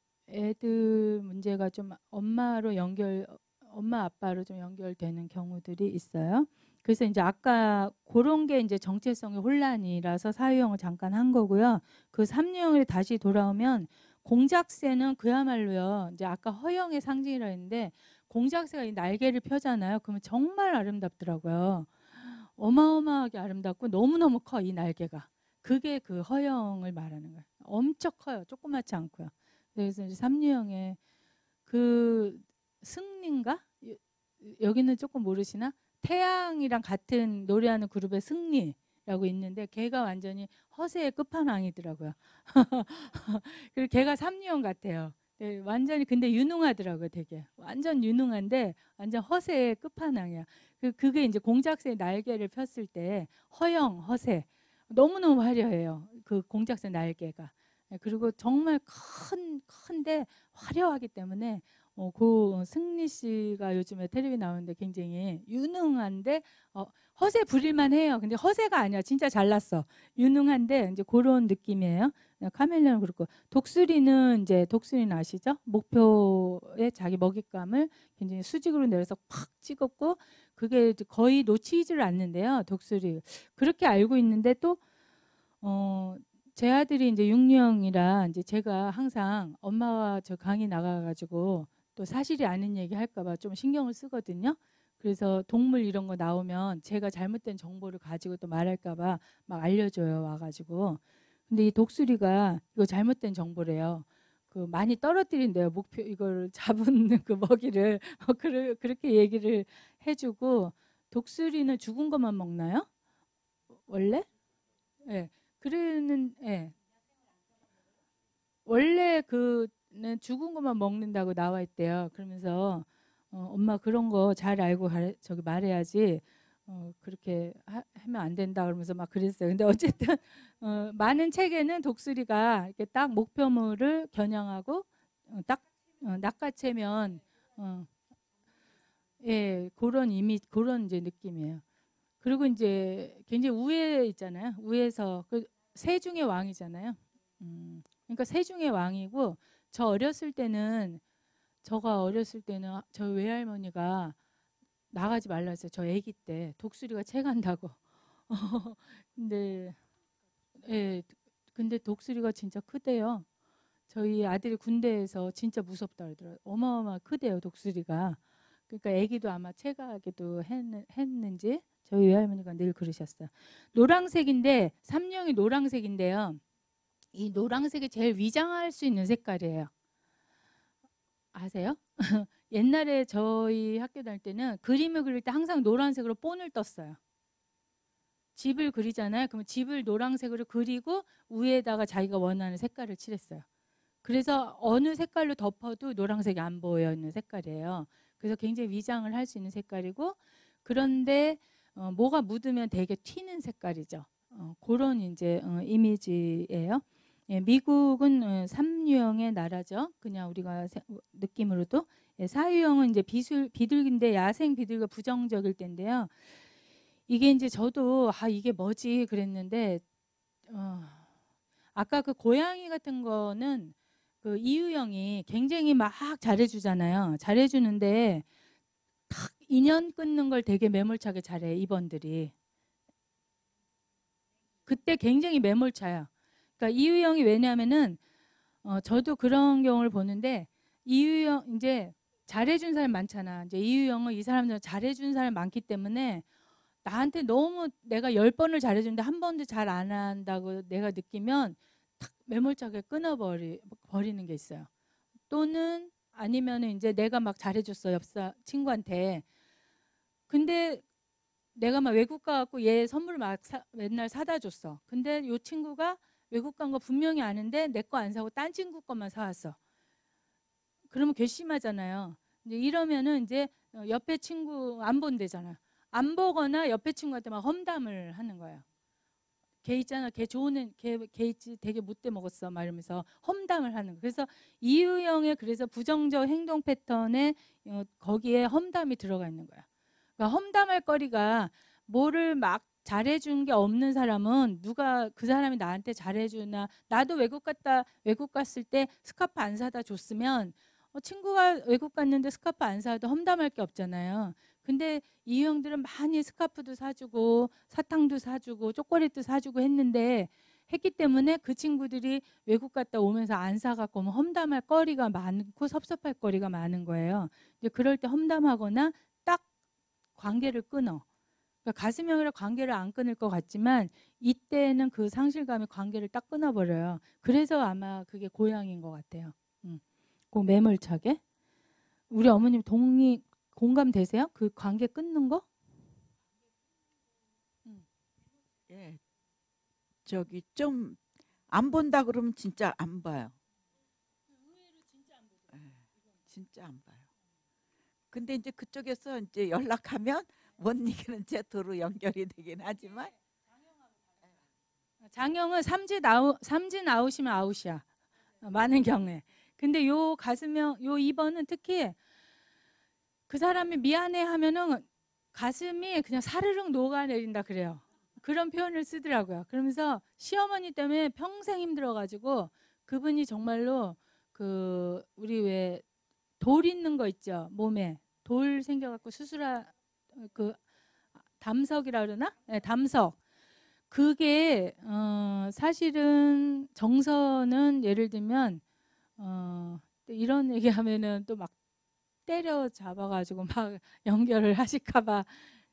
A: 애들 문제가 좀 엄마로 연결, 엄마 아빠로 좀 연결되는 경우들이 있어요. 그래서 이제 아까 그런 게 이제 정체성의 혼란이라서 사유형을 잠깐 한 거고요. 그 삼유형에 다시 돌아오면 공작새는 그야말로요. 이제 아까 허영의 상징이라 했는데 공작새가 이 날개를 펴잖아요. 그러면 정말 아름답더라고요. 어마어마하게 아름답고 너무너무 커 이 날개가. 그게 그 허영을 말하는 거예요. 엄청 커요. 조그맣지 않고요. 그래서 이제 삼류형의 그 승리인가? 여- 여기는 조금 모르시나? 태양이랑 같은 노래하는 그룹의 승리라고 있는데 걔가 완전히 허세의 끝판왕이더라고요. 그리고 걔가 삼류형 같아요. 네, 완전히 근데 유능하더라고요. 되게 완전 유능한데 완전 허세의 끝판왕이야. 그 그게 이제 공작새 날개를 폈을 때 허영, 허세 너무너무 화려해요. 그 공작새 날개가. 네, 그리고 정말 큰 큰데 화려하기 때문에 어, 그 승리 씨가 요즘에 텔레비 나오는데 굉장히 유능한데 어, 허세 부릴만 해요. 근데 허세가 아니야. 진짜 잘났어. 유능한데 이제 그런 느낌이에요. 카멜레온 그렇고 독수리는 이제 독수리는 아시죠? 목표에 자기 먹잇감을 굉장히 수직으로 내려서 팍 찍었고 그게 거의 놓치지를 않는데요. 독수리 그렇게 알고 있는데 또 어, 제 아들이 이제 육류형이라 이제 제가 항상 엄마와 저 강의 나가가지고 또 사실이 아닌 얘기 할까봐 좀 신경을 쓰거든요. 그래서 동물 이런 거 나오면 제가 잘못된 정보를 가지고 또 말할까봐 막 알려줘요 와가지고. 근데 이 독수리가 이거 잘못된 정보래요. 그 많이 떨어뜨린대요. 목표 이걸 잡은 그 먹이를 그러, 그렇게 얘기를 해주고 독수리는 죽은 것만 먹나요? 원래? 예. 네. 그러는 예. 원래 그는 죽은 것만 먹는다고 나와 있대요. 그러면서 어, 엄마 그런 거 잘 알고 가르, 저기 말해야지 어, 그렇게 하, 하면 안 된다 그러면서 막 그랬어요. 근데 어쨌든 어, 많은 책에는 독수리가 이렇게 딱 목표물을 겨냥하고 어, 딱 어, 낚아채면 어, 예 그런 이미 그런 이제 느낌이에요. 그리고 이제 굉장히 우에 있잖아요. 우에서 그 세중의 왕이잖아요. 음, 그러니까 세중의 왕이고 저 어렸을 때는 저가 어렸을 때는 저희 외할머니가 나가지 말라 했어요. 저 아기 때 독수리가 채간다고. 근데 예, 근데 독수리가 진짜 크대요. 저희 아들이 군대에서 진짜 무섭다 그러더라고요. 어마어마 크대요 독수리가. 그러니까 아기도 아마 채가기도 했, 했는지 저희 외할머니가 늘 그러셨어요. 노란색인데 삼룡이 노란색인데요. 이 노란색이 제일 위장할 수 있는 색깔이에요. 아세요? 옛날에 저희 학교 다닐 때는 그림을 그릴 때 항상 노란색으로 본을 떴어요. 집을 그리잖아요. 그러면 집을 노란색으로 그리고 위에다가 자기가 원하는 색깔을 칠했어요. 그래서 어느 색깔로 덮어도 노란색이 안 보여 있는 색깔이에요. 그래서 굉장히 위장을 할 수 있는 색깔이고 그런데 어, 뭐가 묻으면 되게 튀는 색깔이죠. 어, 그런 이제 어, 이미지예요. 예, 미국은 어, 삼류형의 나라죠. 그냥 우리가 세, 느낌으로도 예, 사유형은 이제 비술 비둘기인데 야생 비둘기가 부정적일 때인데요. 이게 이제 저도 아 이게 뭐지 그랬는데 어, 아까 그 고양이 같은 거는 그 이유형이 굉장히 막 잘해주잖아요. 잘해주는데 탁 인연 끊는 걸 되게 매몰차게 잘해 이번들이. 그때 굉장히 매몰차요. 그러니까 이유형이 왜냐하면은 어, 저도 그런 경우를 보는데 이유형 이제 잘해준 사람 많잖아. 이제 이유형은 이 사람들 잘해준 사람 많기 때문에 나한테 너무 내가 열 번을 잘해주는데 한 번도 잘 안 한다고 내가 느끼면 탁 매몰차게 끊어버리 버리는 게 있어요. 또는 아니면은 이제 내가 막 잘해줬어 옆사 친구한테. 근데 내가 막 외국 가갖고 얘 선물 막 사, 맨날 사다 줬어. 근데 요 친구가 외국 간 거 분명히 아는데 내 거 안 사고 딴 친구 것만 사왔어. 그러면 괘씸하잖아요. 이제 이러면은 이제 옆에 친구 안 본대잖아. 안 보거나 옆에 친구한테 막 험담을 하는 거예요. 걔 있잖아, 걔 좋은 걔, 걔 있지 되게 못돼 먹었어, 막 이러면서 험담을 하는 거. 그래서 이유형의 그래서 부정적 행동 패턴에 어, 거기에 험담이 들어가 있는 거야. 그러니까 험담할 거리가 뭐를 막 잘해준 게 없는 사람은 누가 그 사람이 나한테 잘해주나 나도 외국 갔다 외국 갔을 때 스카프 안 사다 줬으면 어, 친구가 외국 갔는데 스카프 안 사도 험담할 게 없잖아요. 근데 이 형들은 많이 스카프도 사주고 사탕도 사주고 초콜릿도 사주고 했는데 했기 때문에 그 친구들이 외국 갔다 오면서 안 사갖고 뭐 험담할 거리가 많고 섭섭할 거리가 많은 거예요. 이제 그럴 때 험담하거나 딱 관계를 끊어. 그러니까 가슴형이라 관계를 안 끊을 것 같지만 이때는 그 상실감이 관계를 딱 끊어버려요. 그래서 아마 그게 고양이인 것 같아요. 음. 그 매몰차게. 우리 어머님 동의 공감되세요? 그 관계 끊는 거? 음.
B: 예, 저기 좀 안 본다 그러면 진짜 안 봐요.
A: 의외로 진짜 안 보죠.
B: 예, 진짜 안 봐요. 근데 이제 그쪽에서 이제 연락하면 못 이기는 제도로 연결이 되긴 하지만
A: 장형은 삼진 아웃 삼진 아웃이면 아웃이야. 어, 많은 경우에. 근데 요 가슴형 요 이 번은 특히 그 사람이 미안해 하면은 가슴이 그냥 사르륵 녹아내린다 그래요. 그런 표현을 쓰더라고요. 그러면서 시어머니 때문에 평생 힘들어가지고 그분이 정말로 그 우리 왜 돌 있는 거 있죠 몸에 돌 생겨갖고 수술하 그 담석이라 그러나? 네, 담석. 그게 어, 사실은 정서는 예를 들면 어, 이런 얘기하면은 또 막 때려 잡아가지고 막 연결을 하실까봐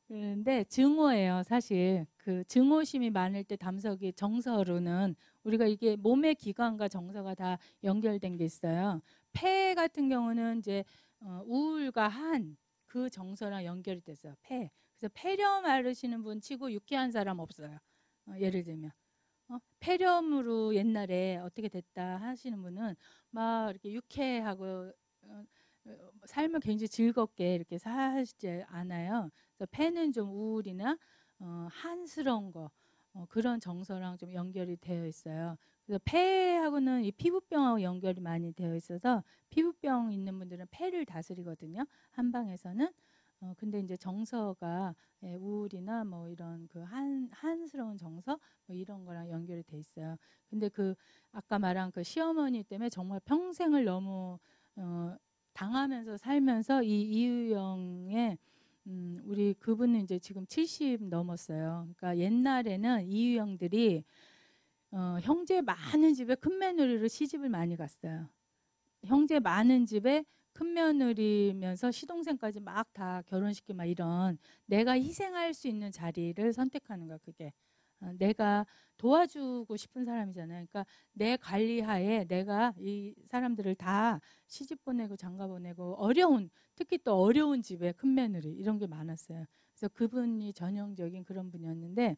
A: 그런데 증오예요, 사실. 그 증오심이 많을 때 담석이 정서로는 우리가 이게 몸의 기관과 정서가 다 연결된 게 있어요. 폐 같은 경우는 이제 어, 우울과 한 그 정서랑 연결이 됐어요. 폐. 그래서 폐렴 앓으시는 분 치고 유쾌한 사람 없어요. 어, 예를 들면 어, 폐렴으로 옛날에 어떻게 됐다 하시는 분은 막 이렇게 유쾌하고 어, 어, 삶을 굉장히 즐겁게 이렇게 사시지 않아요. 그래서 폐는 좀 우울이나 어, 한스러운 거 어, 그런 정서랑 좀 연결이 되어 있어요. 그래서 폐하고는 이 피부병하고 연결이 많이 되어 있어서 피부병 있는 분들은 폐를 다스리거든요. 한방에서는. 어, 근데 이제 정서가 예, 우울이나 뭐 이런 그 한, 한스러운 정서 뭐 이런 거랑 연결이 돼 있어요. 근데 그 아까 말한 그 시어머니 때문에 정말 평생을 너무 어, 당하면서 살면서 이 이유영의 음, 우리 그분은 이제 지금 칠십 넘었어요. 그러니까 옛날에는 이유영들이 어, 형제 많은 집에 큰 며느리로 시집을 많이 갔어요. 형제 많은 집에 큰 며느리면서 시동생까지 막 다 결혼시키고 막 이런 내가 희생할 수 있는 자리를 선택하는 거야. 그게 어, 내가 도와주고 싶은 사람이잖아요. 그러니까 내 관리하에 내가 이 사람들을 다 시집 보내고 장가 보내고 어려운 특히 또 어려운 집에 큰 며느리 이런 게 많았어요. 그래서 그분이 전형적인 그런 분이었는데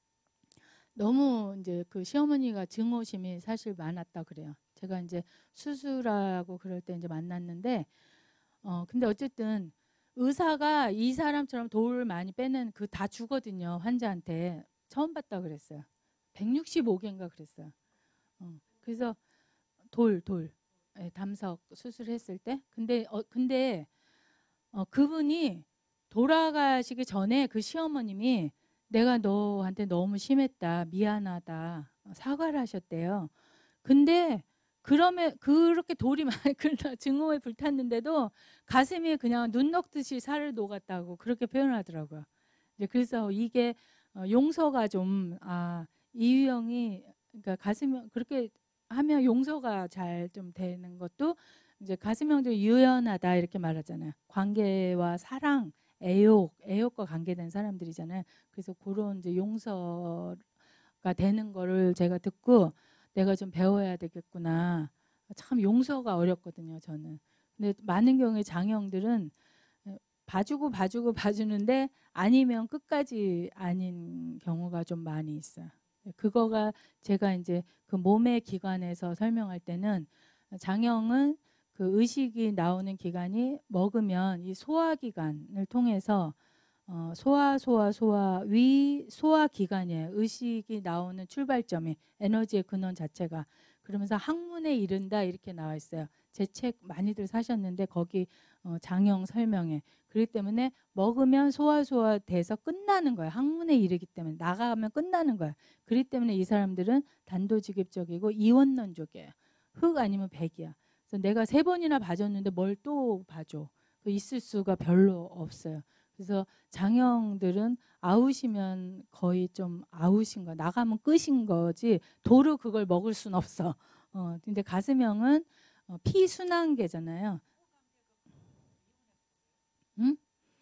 A: 너무 이제 그 시어머니가 증오심이 사실 많았다 그래요. 제가 이제 수술하고 그럴 때 이제 만났는데 어 근데 어쨌든 의사가 이 사람처럼 돌을 많이 빼는 그 다 주거든요. 환자한테 처음 봤다 그랬어요. 백육십오 개인가 그랬어요. 어, 그래서 돌 돌 예, 담석 수술했을 때 근데 어 근데 어, 그분이 돌아가시기 전에 그 시어머님이 내가 너한테 너무 심했다 미안하다 어, 사과를 하셨대요. 근데 그러면 그렇게 돌이 많이 긁다 증오에 불탔는데도 가슴이 그냥 눈 녹듯이 살을 녹았다고 그렇게 표현하더라고요. 이제 그래서 이게 어, 용서가 좀 아 이유영이 그러니까 가슴이 그렇게 하면 용서가 잘 좀 되는 것도 이제 가슴형도 유연하다 이렇게 말하잖아요. 관계와 사랑, 애욕, 애욕과 관계된 사람들이잖아요. 그래서 그런 이제 용서가 되는 거를 제가 듣고 내가 좀 배워야 되겠구나. 참 용서가 어렵거든요, 저는. 근데 많은 경우에 장형들은 봐주고 봐주고 봐주는데 아니면 끝까지 아닌 경우가 좀 많이 있어요. 그거가 제가 이제 그 몸의 기관에서 설명할 때는 장형은 그 의식이 나오는 기관이 먹으면 이 소화기관을 통해서 어, 소화 소화 소화 위 소화 기관이에요. 의식이 나오는 출발점이 에너지의 근원 자체가 그러면서 학문에 이른다 이렇게 나와 있어요. 제 책 많이들 사셨는데 거기 어, 장형 설명에 그렇기 때문에 먹으면 소화 소화 돼서 끝나는 거예요. 학문에 이르기 때문에 나가면 끝나는 거예요. 그렇기 때문에 이 사람들은 단도직입적이고 이원론족이에요. 흑 아니면 백이야. 그래서 내가 세 번이나 봐줬는데 뭘 또 봐줘. 그 있을 수가 별로 없어요. 그래서 장형들은 아웃이면 거의 좀 아웃인 거야. 나가면 끝인 거지. 도로 그걸 먹을 순 없어. 어, 근데 가슴형은 어, 피순환계잖아요. 응?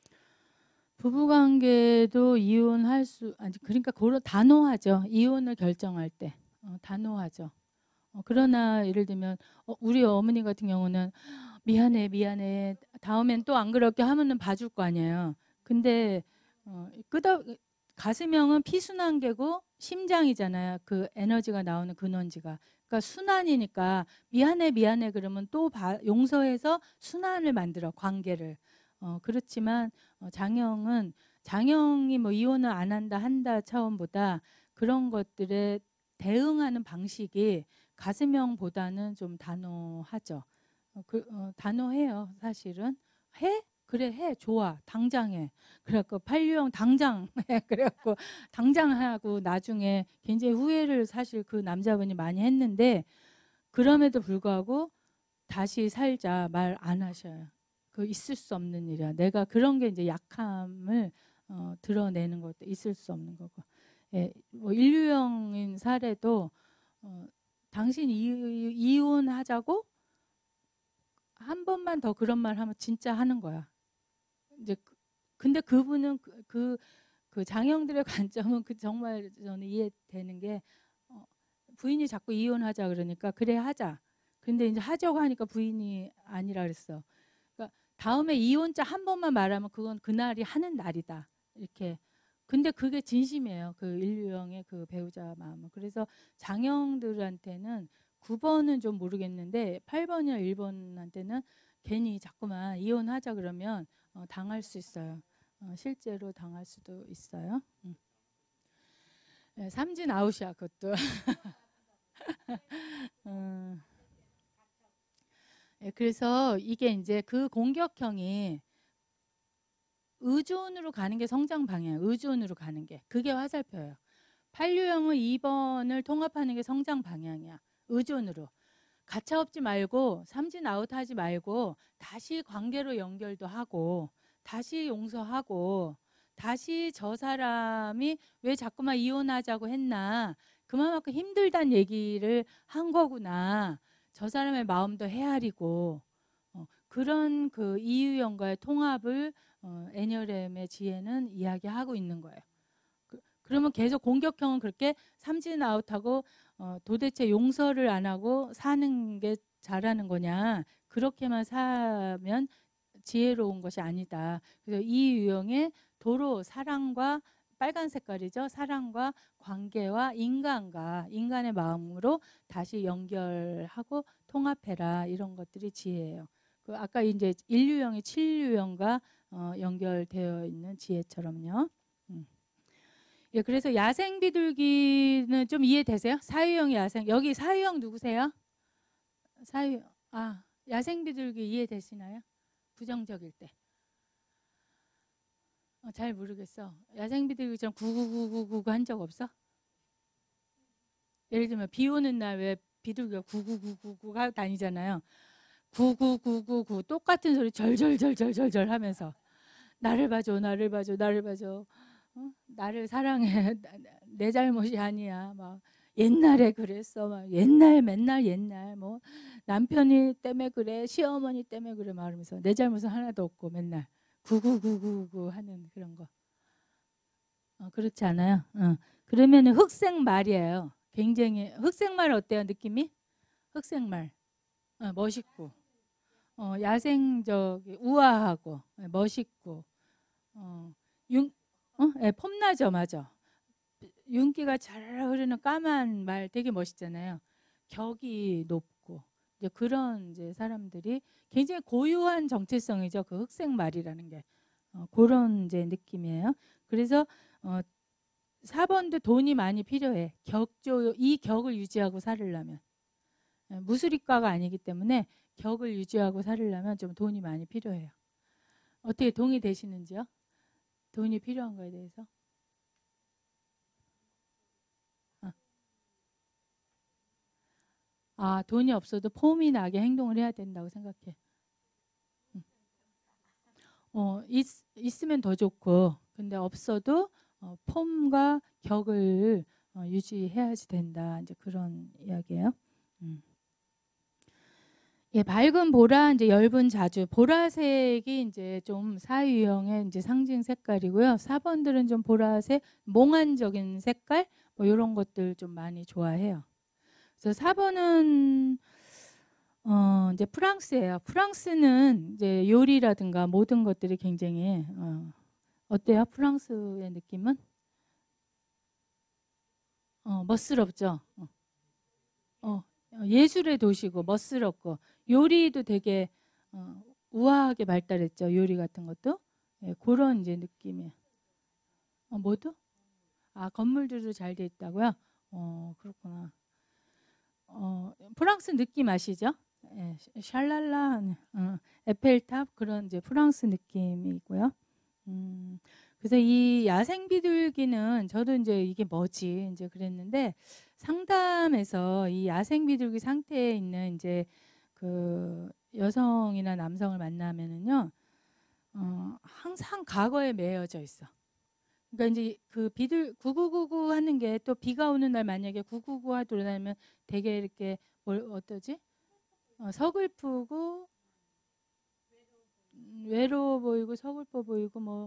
A: 부부관계도 이혼할 수 아니 그러니까 그런 단호하죠. 이혼을 결정할 때 어, 단호하죠. 어, 그러나 예를 들면 어, 우리 어머니 같은 경우는 미안해 미안해 다음엔 또 안 그렇게 하면은 봐줄 거 아니에요. 근데 어, 끄덕 가슴형은 피순환계고 심장이잖아요. 그 에너지가 나오는 근원지가. 그러니까 순환이니까 미안해 미안해 그러면 또 바, 용서해서 순환을 만들어 관계를. 어, 그렇지만 어, 장형은 장형이 뭐 이혼을 안 한다 한다 차원보다 그런 것들에 대응하는 방식이 가슴형보다는 좀 단호하죠. 어, 그, 어, 단호해요, 사실은. 해? 그래, 해. 좋아. 당장 해. 그래갖고 팔류형 당장 해. 그래갖고 당장 하고 나중에 굉장히 후회를 사실 그 남자분이 많이 했는데 그럼에도 불구하고 다시 살자 말 안 하셔요. 그 있을 수 없는 일이야. 내가 그런 게 이제 약함을 어, 드러내는 것도 있을 수 없는 거고. 예, 뭐 인류형인 사례도 어, 당신 이, 이혼하자고 한 번만 더 그런 말 하면 진짜 하는 거야. 이제 그, 근데 그분은 그, 그, 그 장형들의 관점은 그 정말 저는 이해되는 게 어, 부인이 자꾸 이혼하자 그러니까 그래 하자. 근데 이제 하자고 하니까 부인이 아니라 그랬어. 그러니까 다음에 이혼자 한 번만 말하면 그건 그날이 하는 날이다. 이렇게. 근데 그게 진심이에요. 그 인류형의 그 배우자 마음은. 그래서 장형들한테는 구 번은 좀 모르겠는데 팔 번이나 일 번한테는 괜히 자꾸만 이혼하자 그러면 어, 당할 수 있어요. 어, 실제로 당할 수도 있어요. 음. 네, 삼진 아웃이야 그것도. 음. 네, 그래서 이게 이제 그 공격형이 의존으로 가는 게 성장 방향, 의존으로 가는 게 그게 화살표예요. 팔류형은 이 번을 통합하는 게 성장 방향이야. 의존으로. 가차없지 말고 삼진 아웃하지 말고 다시 관계로 연결도 하고 다시 용서하고 다시 저 사람이 왜 자꾸만 이혼하자고 했나 그만큼 힘들다는 얘기를 한 거구나. 저 사람의 마음도 헤아리고 어, 그런 그 이유형과의 통합을 어, 애니어램의 지혜는 이야기하고 있는 거예요. 그, 그러면 계속 공격형은 그렇게 삼진 아웃하고 어, 도대체 용서를 안 하고 사는 게 잘하는 거냐? 그렇게만 사면 지혜로운 것이 아니다. 그래서 이 유형의 도로 사랑과 빨간 색깔이죠. 사랑과 관계와 인간과 인간의 마음으로 다시 연결하고 통합해라. 이런 것들이 지혜예요. 그 아까 이제 일유형이 칠유형과 어, 연결되어 있는 지혜처럼요. 음. 예, 그래서 야생 비둘기는 좀 이해되세요? 사유형 야생. 여기 사유형 누구세요? 사유 아, 야생 비둘기 이해되시나요? 부정적일 때. 어, 잘 모르겠어. 야생 비둘기처럼 구구구구구 한 적 없어? 예를 들면 비 오는 날 왜 비둘기가 구구구구구 하고 다니잖아요. 구구구구구 똑같은 소리 절절절절절절 하면서 나를 봐줘, 나를 봐줘, 나를 봐줘. 어? 나를 사랑해. 내 잘못이 아니야. 막 옛날에 그랬어. 막 옛날 맨날 옛날 뭐 남편이 때문에 그래, 시어머니 때문에 그래 말하면서 내 잘못은 하나도 없고 맨날 구구구구구 하는 그런 거. 어, 그렇지 않아요? 어. 그러면 흑색말이에요. 굉장히 흑색말 어때요? 느낌이? 흑색말. 어, 멋있고. 어, 야생적 우아하고 멋있고. 어, 윤, 어? 네, 폼나죠, 맞아. 윤기가 잘 흐르는 까만 말 되게 멋있잖아요. 격이 높고 이제 그런 이제 사람들이 굉장히 고유한 정체성이죠. 그 흑색 말이라는 게 어, 그런 이제 느낌이에요. 그래서 어, 사 번도 돈이 많이 필요해. 격조 이 격을 유지하고 살으려면 예, 무술이과가 아니기 때문에 격을 유지하고 살으려면 좀 돈이 많이 필요해요. 어떻게 동의되시는지요? 돈이 필요한 거에 대해서? 어. 아, 돈이 없어도 폼이 나게 행동을 해야 된다고 생각해. 음. 어, 있, 있으면 더 좋고, 근데 없어도 어, 폼과 격을 어, 유지해야지 된다. 이제 그런 이야기예요. 음. 예, 밝은 보라, 이제 엷은 자주. 보라색이 이제 좀 사유형의 이제 상징 색깔이고요. 사 번들은 좀 보라색, 몽환적인 색깔, 뭐 이런 것들 좀 많이 좋아해요. 그래서 사 번은 어, 이제 프랑스예요. 프랑스는 이제 요리라든가 모든 것들이 굉장히 어, 어때요? 프랑스의 느낌은? 어, 멋스럽죠. 어, 어, 예술의 도시고 멋스럽고 요리도 되게 어, 우아하게 발달했죠. 요리 같은 것도 예, 그런 이제 느낌이에요. 어, 뭐도? 아, 건물들도 잘 돼 있다고요? 어, 그렇구나. 어, 프랑스 느낌 아시죠? 예, 샬랄라, 어, 에펠탑 그런 이제 프랑스 느낌이고요. 음, 그래서 이 야생 비둘기는 저도 이제 이게 뭐지 이제 그랬는데 상담에서 이 야생 비둘기 상태에 있는 이제 그 여성이나 남성을 만나면은요, 어, 항상 과거에 매여져 있어. 그러니까 이제 그 비둘 구구구구 하는 게 또 비가 오는 날 만약에 구구구가 돌아다니면 되게 이렇게 뭘 어떠지? 어, 서글프고 음, 외로워 보이고 서글퍼 보이고 뭐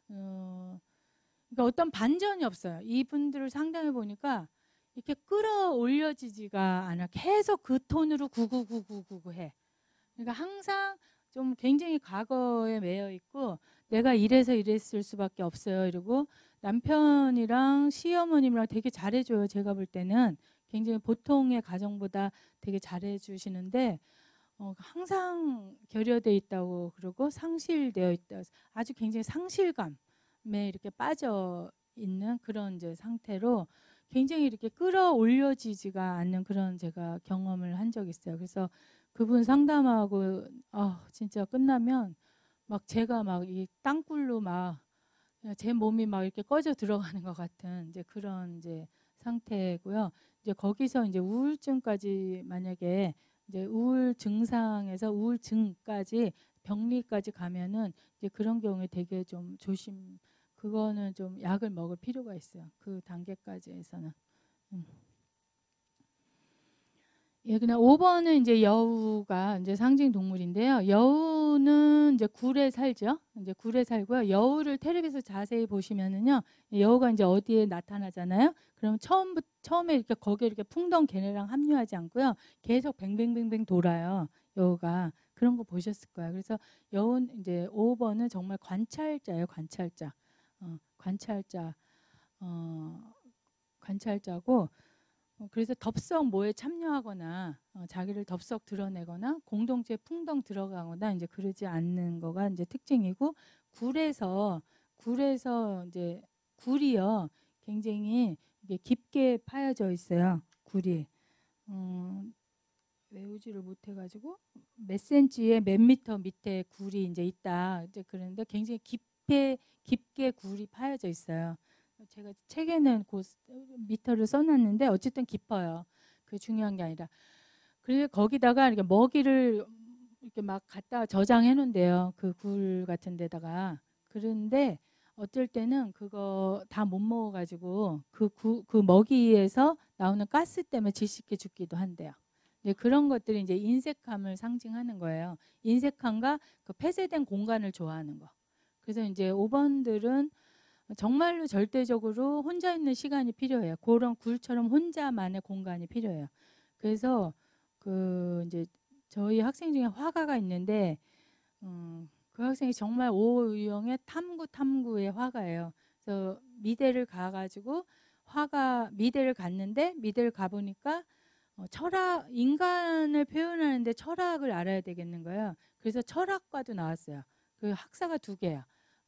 A: 어, 그러니까 어떤 반전이 없어요. 이분들을 상담해 보니까 이렇게 끌어올려지지가 않아. 계속 그 톤으로 구구구구구구 해. 그러니까 항상 좀 굉장히 과거에 매여 있고 내가 이래서 이랬을 수밖에 없어요. 이러고 남편이랑 시어머님이랑 되게 잘해줘요. 제가 볼 때는 굉장히 보통의 가정보다 되게 잘해주시는데 어, 항상 결여돼 있다고 그러고 상실되어 있다. 아주 굉장히 상실감에 이렇게 빠져 있는 그런 이제 상태로 굉장히 이렇게 끌어올려지지가 않는 그런 제가 경험을 한 적이 있어요. 그래서 그분 상담하고 아 진짜 끝나면 막 제가 막 이 땅굴로 막 제 몸이 막 이렇게 꺼져 들어가는 것 같은 이제 그런 이제 상태고요. 이제 거기서 이제 우울증까지 만약에 이제 우울 증상에서 우울증까지 병리까지 가면은 이제 그런 경우에 되게 좀 조심 그거는 좀 약을 먹을 필요가 있어요. 그 단계까지에서는. 음. 예, 그냥 오 번은 이제 여우가 이제 상징 동물인데요. 여우는 이제 굴에 살죠. 이제 굴에 살고요. 여우를 텔레비에서 자세히 보시면은요, 여우가 이제 어디에 나타나잖아요. 그러면 처음부터 처음에 이렇게 거기에 이렇게 풍덩 걔네랑 합류하지 않고요, 계속 뱅뱅뱅뱅 돌아요. 여우가 그런 거 보셨을 거예요. 그래서 여우 이제 오 번은 정말 관찰자예요. 관찰자, 어, 관찰자, 어, 관찰자고. 어, 그래서 덥석 뭐에 참여하거나 어, 자기를 덥석 드러내거나 공동체에 풍덩 들어가거나 이제 그러지 않는 거가 이제 특징이고 굴에서 굴에서 이제 굴이요 굉장히 이게 깊게 파여져 있어요. 굴이 음, 외우지를 못해가지고 몇 센치에 몇 미터 밑에 굴이 이제 있다 이제 그런데 굉장히 깊게 깊게 굴이 파여져 있어요. 제가 책에는 그 미터를 써놨는데 어쨌든 깊어요. 그게 중요한 게 아니라. 그래서 거기다가 이렇게 먹이를 이렇게 막 갖다 저장해 놓은대요. 그 굴 같은 데다가. 그런데 어쩔 때는 그거 다 못 먹어가지고 그, 구, 그 먹이에서 나오는 가스 때문에 질식해 죽기도 한대요. 이제 그런 것들이 이제 인색함을 상징하는 거예요. 인색함과 그 폐쇄된 공간을 좋아하는 거. 그래서 이제 오 번들은 정말로 절대적으로 혼자 있는 시간이 필요해요. 그런 굴처럼 혼자만의 공간이 필요해요. 그래서 그 이제 저희 학생 중에 화가가 있는데 음, 그 학생이 정말 오유영의 탐구 탐구의 화가예요. 그래서 미대를 가가지고 화가 미대를 갔는데 미대를 가보니까 어, 철학 인간을 표현하는데 철학을 알아야 되겠는 거예요. 그래서 철학과도 나왔어요. 그 학사가 두 개야.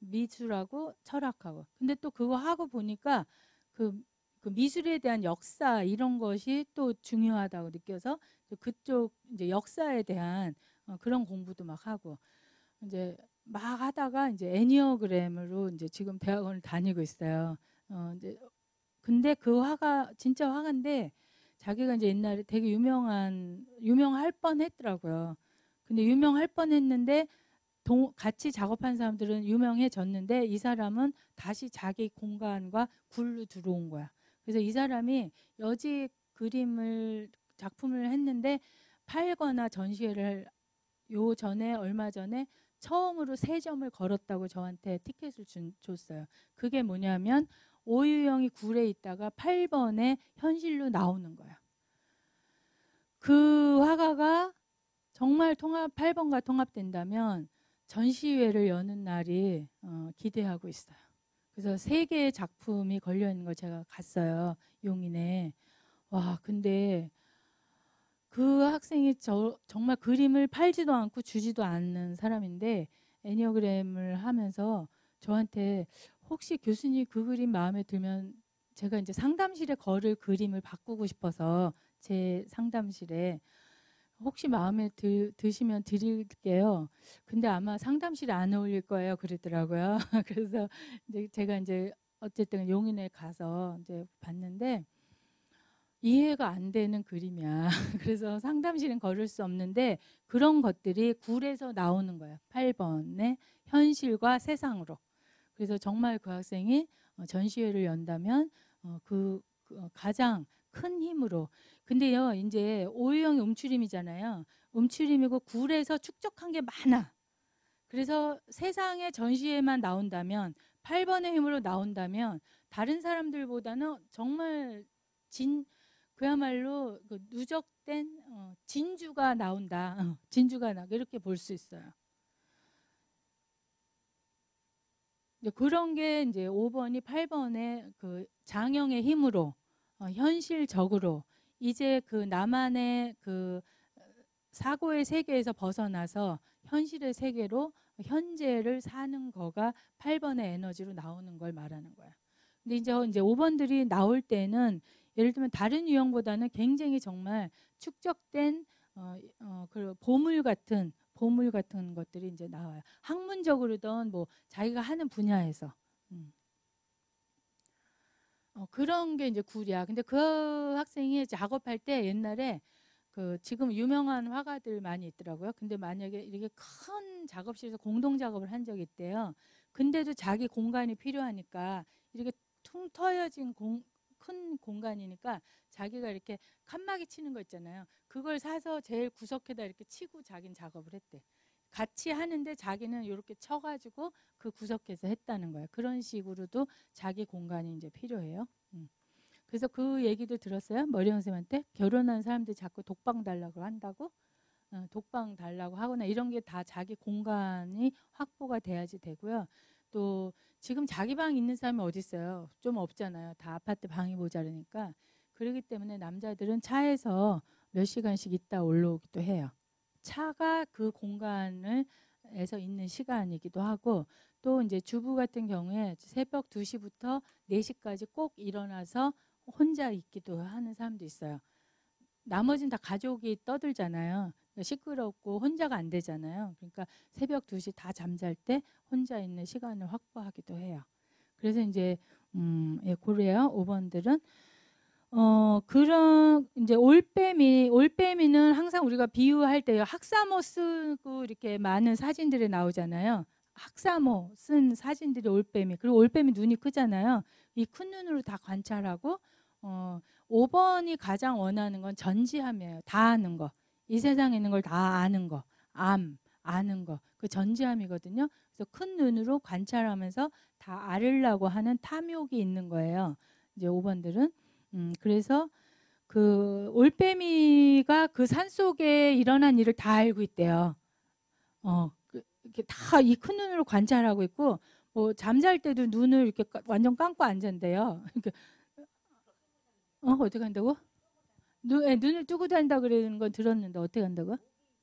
A: 미술하고 철학하고. 근데 또 그거 하고 보니까 그, 그 미술에 대한 역사 이런 것이 또 중요하다고 느껴서 그쪽 이제 역사에 대한 어, 그런 공부도 막 하고 이제 막 하다가 이제 애니어그램으로 이제 지금 대학원을 다니고 있어요. 어, 이제 근데 그 화가 진짜 화가인데 자기가 이제 옛날에 되게 유명한 유명할 뻔했더라고요. 근데 유명할 뻔했는데 동, 같이 작업한 사람들은 유명해졌는데 이 사람은 다시 자기 공간과 굴로 들어온 거야. 그래서 이 사람이 여지 그림을 작품을 했는데 팔거나 전시회를 요 전에 얼마 전에 처음으로 세 점을 걸었다고 저한테 티켓을 준, 줬어요. 그게 뭐냐면 오유영이 굴에 있다가 팔 번에 현실로 나오는 거야. 그 화가가 정말 통합 팔 번과 통합된다면 전시회를 여는 날이 어, 기대하고 있어요. 그래서 세 개의 작품이 걸려 있는 걸 제가 갔어요. 용인에. 와, 근데 그 학생이 저, 정말 그림을 팔지도 않고 주지도 않는 사람인데 애니어그램을 하면서 저한테 혹시 교수님 그 그림 마음에 들면 제가 이제 상담실에 걸을 그림을 바꾸고 싶어서 제 상담실에 혹시 마음에 드, 드시면 드릴게요. 근데 아마 상담실에 안 어울릴 거예요. 그러더라고요. 그래서 이제 제가 이제 어쨌든 용인에 가서 이제 봤는데 이해가 안 되는 그림이야. 그래서 상담실은 걸을 수 없는데 그런 것들이 굴에서 나오는 거예요. 팔 번의 현실과 세상으로. 그래서 정말 그 학생이 전시회를 연다면 그, 그 가장 큰 힘으로. 근데요, 이제 오유형이 음추림이잖아요. 음추림이고 굴에서 축적한 게 많아. 그래서 세상의 전시회만 나온다면 팔 번의 힘으로 나온다면 다른 사람들보다는 정말 진 그야말로 그 누적된 어, 진주가 나온다. 어, 진주가 나 이렇게 볼 수 있어요. 이제 그런 게 이제 오 번이 팔 번의 그 장형의 힘으로 어, 현실적으로 이제 그 나만의 그 사고의 세계에서 벗어나서 현실의 세계로 현재를 사는 거가 팔 번의 에너지로 나오는 걸 말하는 거야. 근데 이제 이제 오 번들이 나올 때는 예를 들면 다른 유형보다는 굉장히 정말 축적된 어, 어, 그 보물 같은 보물 같은 것들이 이제 나와요. 학문적으로든 뭐 자기가 하는 분야에서 음. 어, 그런 게 이제 굴이야. 근데 그 학생이 작업할 때 옛날에 그 지금 유명한 화가들 많이 있더라고요. 근데 만약에 이렇게 큰 작업실에서 공동 작업을 한 적이 있대요. 근데도 자기 공간이 필요하니까 이렇게 퉁 터여진 공, 큰 공간이니까 자기가 이렇게 칸막이 치는 거 있잖아요. 그걸 사서 제일 구석에다 이렇게 치고 자기는 작업을 했대. 같이 하는데 자기는 이렇게 쳐가지고 그 구석에서 했다는 거예요. 그런 식으로도 자기 공간이 이제 필요해요. 음. 그래서 그 얘기도 들었어요. 머리영 선생님한테 결혼한 사람들이 자꾸 독방 달라고 한다고. 어, 독방 달라고 하거나 이런 게 다 자기 공간이 확보가 돼야지 되고요. 또 지금 자기 방 있는 사람이 어디 있어요? 좀 없잖아요. 다 아파트 방이 모자르니까. 그렇기 때문에 남자들은 차에서 몇 시간씩 있다 올라오기도 해요. 차가 그 공간을 에서 있는 시간이기도 하고 또 이제 주부 같은 경우에 새벽 두 시부터 네 시까지 꼭 일어나서 혼자 있기도 하는 사람도 있어요. 나머지는 다 가족이 떠들잖아요. 시끄럽고 혼자가 안 되잖아요. 그러니까 새벽 두 시 다 잠잘 때 혼자 있는 시간을 확보하기도 해요. 그래서 이제 음, 예, 고래요. 오 번들은 어 그런 이제 올빼미 올빼미는 항상 우리가 비유할 때 학사모 쓰고 이렇게 많은 사진들이 나오잖아요. 학사모 쓴 사진들이 올빼미. 그리고 올빼미 눈이 크잖아요. 이 큰 눈으로 다 관찰하고 어 오 번이 가장 원하는 건 전지함이에요. 다 아는 거. 이 세상에 있는 걸 다 아는 거. 암 아는 거. 그 전지함이거든요. 그래서 큰 눈으로 관찰하면서 다 알으려고 하는 탐욕이 있는 거예요. 이제 오 번들은 음, 그래서 그 올빼미가 그 산속에 일어난 일을 다 알고 있대요. 어, 그, 이렇게 다 이 큰 눈으로 관찰하고 있고, 뭐 잠잘 때도 눈을 이렇게 까- 완전 감고 앉은대요. 이렇게 어, 어떻게 한다고? 눈, 예, 눈을 뜨고 잔다 그러는 건 들었는데 어떻게 한다고?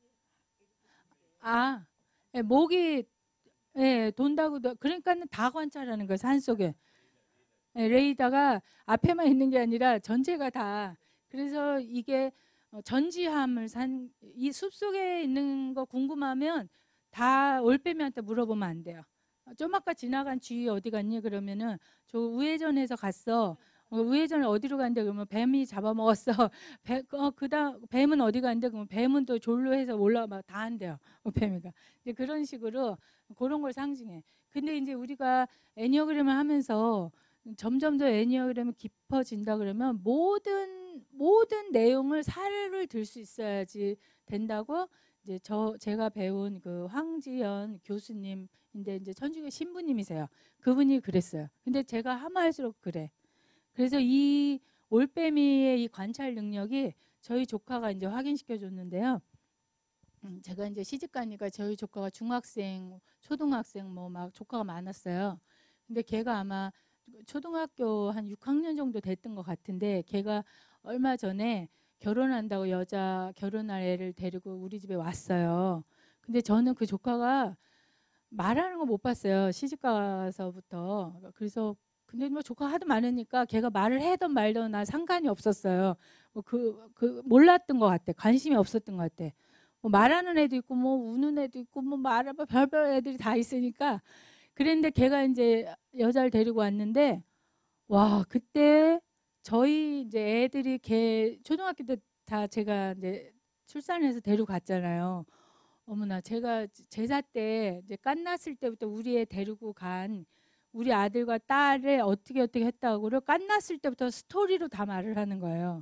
A: 아, 예, 목이 예, 돈다고 그러니까는 다 관찰하는 거예요. 산속에. 예, 레이더가 앞에만 있는 게 아니라 전체가 다. 그래서 이게 어, 전지함을 산 이 숲속에 있는 거 궁금하면 다 올빼미한테 물어보면 안 돼요. 어, 좀 아까 지나간 쥐 어디 갔니? 그러면은 저 우회전해서 갔어. 어, 우회전을 어디로 간대? 그러면 뱀이 잡아먹었어. 배, 어, 그다음 뱀은 어디 간대? 그러면 뱀은 또 졸로 해서 올라가 다 한대요. 올빼미가. 이제 그런 식으로 그런 걸 상징해. 근데 이제 우리가 애니어그램을 하면서 점점 더 애니어그램이 깊어진다 그러면 모든 모든 내용을 사례를 들 수 있어야지 된다고 이제 저 제가 배운 그 황지연 교수님인데 이제 천주교 신부님이세요. 그분이 그랬어요. 근데 제가 하면 할수록 그래. 그래서 이 올빼미의 이 관찰 능력이 저희 조카가 이제 확인시켜 줬는데요. 음, 제가 이제 시집 가니까 저희 조카가 중학생, 초등학생 뭐 막 조카가 많았어요. 근데 걔가 아마 초등학교 한 육 학년 정도 됐던 것 같은데 걔가 얼마 전에 결혼한다고 여자 결혼할 애를 데리고 우리 집에 왔어요. 근데 저는 그 조카가 말하는 거 못 봤어요. 시집 가서부터. 그래서 근데 뭐 조카 하도 많으니까 걔가 말을 해든 말든 나 상관이 없었어요. 뭐 그, 그 몰랐던 것 같아. 관심이 없었던 것 같아. 뭐 말하는 애도 있고 뭐 우는 애도 있고 뭐 말할 별별 애들이 다 있으니까 그랬는데 걔가 이제 여자를 데리고 왔는데 와 그때 저희 이제 애들이 걔 초등학교 때 다 제가 이제 출산해서 데려갔잖아요. 어머나 제가 제사 때 이제 깐났을 때부터 우리 애 데리고 간 우리 아들과 딸을 어떻게 어떻게 했다고를 깐났을 때부터 스토리로 다 말을 하는 거예요.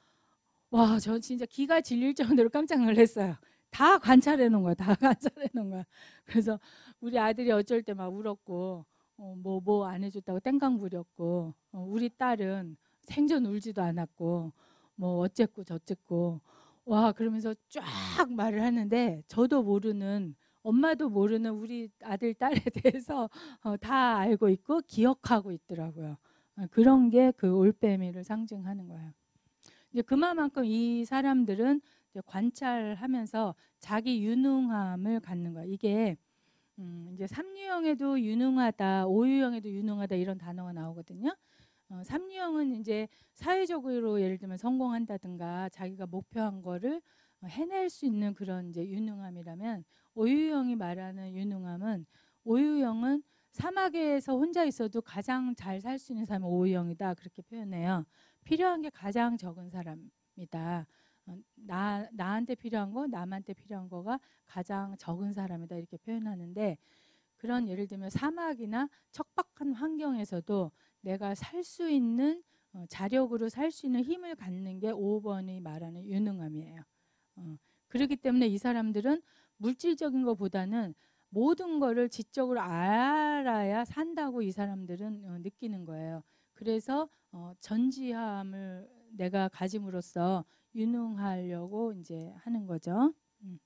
A: 와, 저 진짜 기가 질릴 정도로 깜짝 놀랐어요. 다 관찰해 놓은 거야. 다 관찰해 놓은 거야. 그래서 우리 아들이 어쩔 때 막 울었고 어, 뭐 뭐 안 해줬다고 땡깡 부렸고, 어, 우리 딸은 생전 울지도 않았고 뭐 어쨌고 저쨌고, 와 그러면서 쫙 말을 하는데 저도 모르는, 엄마도 모르는 우리 아들 딸에 대해서 어, 다 알고 있고 기억하고 있더라고요. 어, 그런 게 그 올빼미를 상징하는 거예요. 이제 그만큼 이 사람들은 이제 관찰하면서 자기 유능함을 갖는 거예요. 이게 음, 이제 삼유형에도 유능하다, 오유형에도 유능하다 이런 단어가 나오거든요. 어, 삼유형은 이제 사회적으로 예를 들면 성공한다든가 자기가 목표한 거를 해낼 수 있는 그런 이제 유능함이라면, 오유형이 말하는 유능함은, 오유형은 사막에서 혼자 있어도 가장 잘 살 수 있는 사람이 오유형이다 그렇게 표현해요. 필요한 게 가장 적은 사람이다. 어, 나 나한테 필요한 거, 남한테 필요한 거가 가장 적은 사람이다 이렇게 표현하는데, 그런 예를 들면 사막이나 척박한 환경에서도 내가 살 수 있는 어, 자력으로 살 수 있는 힘을 갖는 게 오 번이 말하는 유능함이에요. 어, 그렇기 때문에 이 사람들은 물질적인 것보다는 모든 거를 지적으로 알아야 산다고 이 사람들은 어, 느끼는 거예요. 그래서 어, 전지함을 내가 가짐으로써 유능하려고 이제 하는 거죠. 음.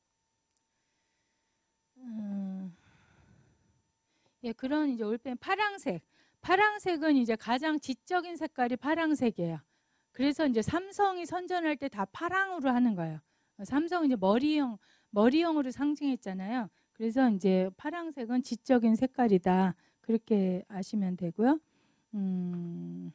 A: 음. 예, 그런 이제 올빼미 파랑색. 파랑색은 이제 가장 지적인 색깔이 파랑색이에요. 그래서 이제 삼성이 선전할 때 다 파랑으로 하는 거예요. 삼성은 이제 머리형, 머리형으로 상징했잖아요. 그래서 이제 파랑색은 지적인 색깔이다. 그렇게 아시면 되고요. 음,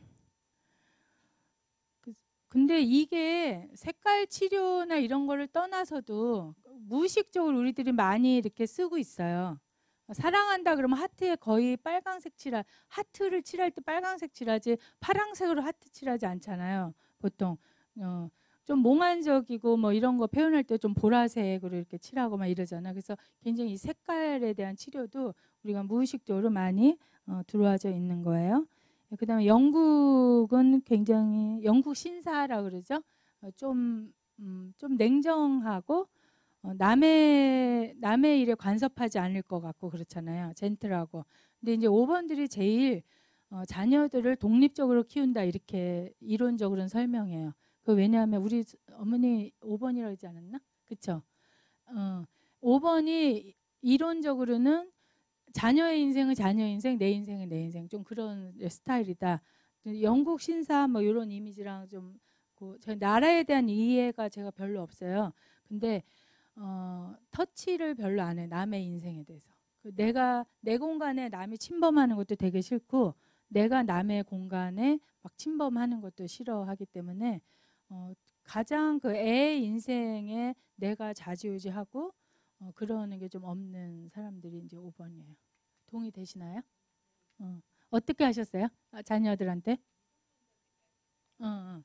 A: 그- 근데 이게 색깔 치료나 이런 거를 떠나서도 무의식적으로 우리들이 많이 이렇게 쓰고 있어요. 사랑한다 그러면 하트에 거의 빨강색 칠하, 하트를 칠할 때 빨강색 칠하지 파랑색으로 하트 칠하지 않잖아요. 보통 어, 좀 몽환적이고 뭐 이런 거 표현할 때 좀 보라색으로 이렇게 칠하고 막 이러잖아. 그래서 굉장히 이 색깔에 대한 치료도 우리가 무의식적으로 많이 어, 들어와져 있는 거예요. 그다음에 영국은 굉장히, 영국 신사라 그러죠. 어, 좀, 음, 좀 냉정하고 어, 남의 남의 일에 간섭하지 않을 것 같고 그렇잖아요. 젠틀하고. 근데 이제 오 번들이 제일 어, 자녀들을 독립적으로 키운다 이렇게 이론적으로는 설명해요. 그 왜냐하면 우리 어머니 오 번이라고 하지 않았나? 그렇죠? 어, 오 번이 이론적으로는 자녀의 인생은 자녀의 인생, 내 인생은 내 인생, 좀 그런 스타일이다. 영국 신사 뭐 이런 이미지랑 좀 그, 제 나라에 대한 이해가 제가 별로 없어요. 근데 어, 터치를 별로 안 해. 남의 인생에 대해서. 그 내가 내 공간에 남이 침범하는 것도 되게 싫고, 내가 남의 공간에 막 침범하는 것도 싫어하기 때문에 어, 가장 그 애 인생에 내가 좌지우지하고 어, 그러는 게 좀 없는 사람들이 이제 오 번이에요. 동의되시나요? 어. 어떻게 하셨어요? 아, 자녀들한테? 어, 어.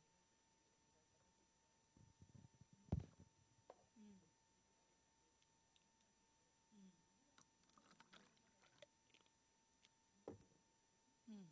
A: 음.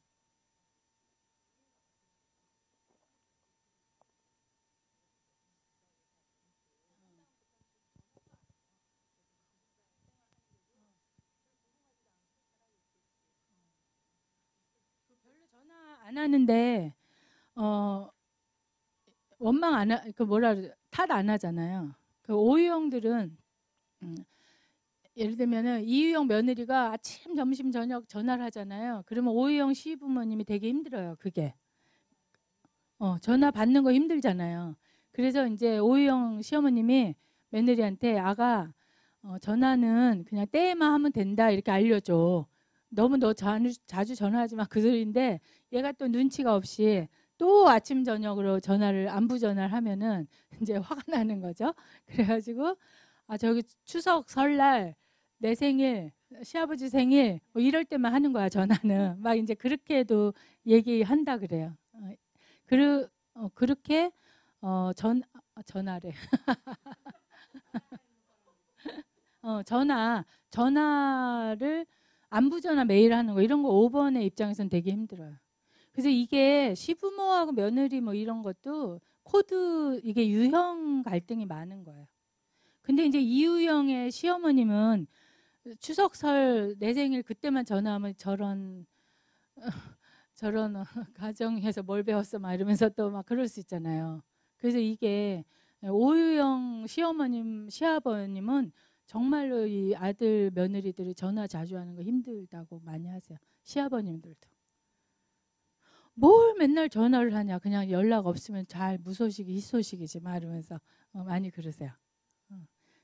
A: 별로 전화 안 하는데 어, 원망 안 하, 그 뭐라 탓 안 하잖아요. 그 오유형들은 음, 예를 들면은 이유형 며느리가 아침, 점심, 저녁 전화를 하잖아요. 그러면 오유형 시부모님이 되게 힘들어요. 그게 어, 전화 받는 거 힘들잖아요. 그래서 이제 오유형 시어머님이 며느리한테 아가 어, 전화는 그냥 때에만 하면 된다 이렇게 알려줘. 너무 너 자주, 자주 전화하지 마 그 소리인데, 얘가 또 눈치가 없이 또 아침 저녁으로 전화를 안부 전화를 하면은 이제 화가 나는 거죠. 그래가지고 아 저기 추석 설날 내 생일 시아버지 생일 뭐 이럴 때만 하는 거야 전화는. 막 이제 그렇게도 얘기한다 그래요. 어, 그르, 어, 그렇게 어, 전 아, 전화래. 어, 전화 전화를 안부 전화 매일 하는 거 이런 거 오 번의 입장에서는 되게 힘들어요. 그래서 이게 시부모하고 며느리 뭐 이런 것도 코드, 이게 유형 갈등이 많은 거예요. 근데 이제 이유형의 시어머님은 추석 설 내 생일 그때만 전화하면 저런 저런 어, 가정에서 뭘 배웠어 막 이러면서 또 막 그럴 수 있잖아요. 그래서 이게 오유영 시어머님 시아버님은 정말로 이 아들 며느리들이 전화 자주 하는 거 힘들다고 많이 하세요. 시아버님들도 뭘 맨날 전화를 하냐, 그냥 연락 없으면 잘 무소식이 희소식이지 막 이러면서 어, 많이 그러세요. 어.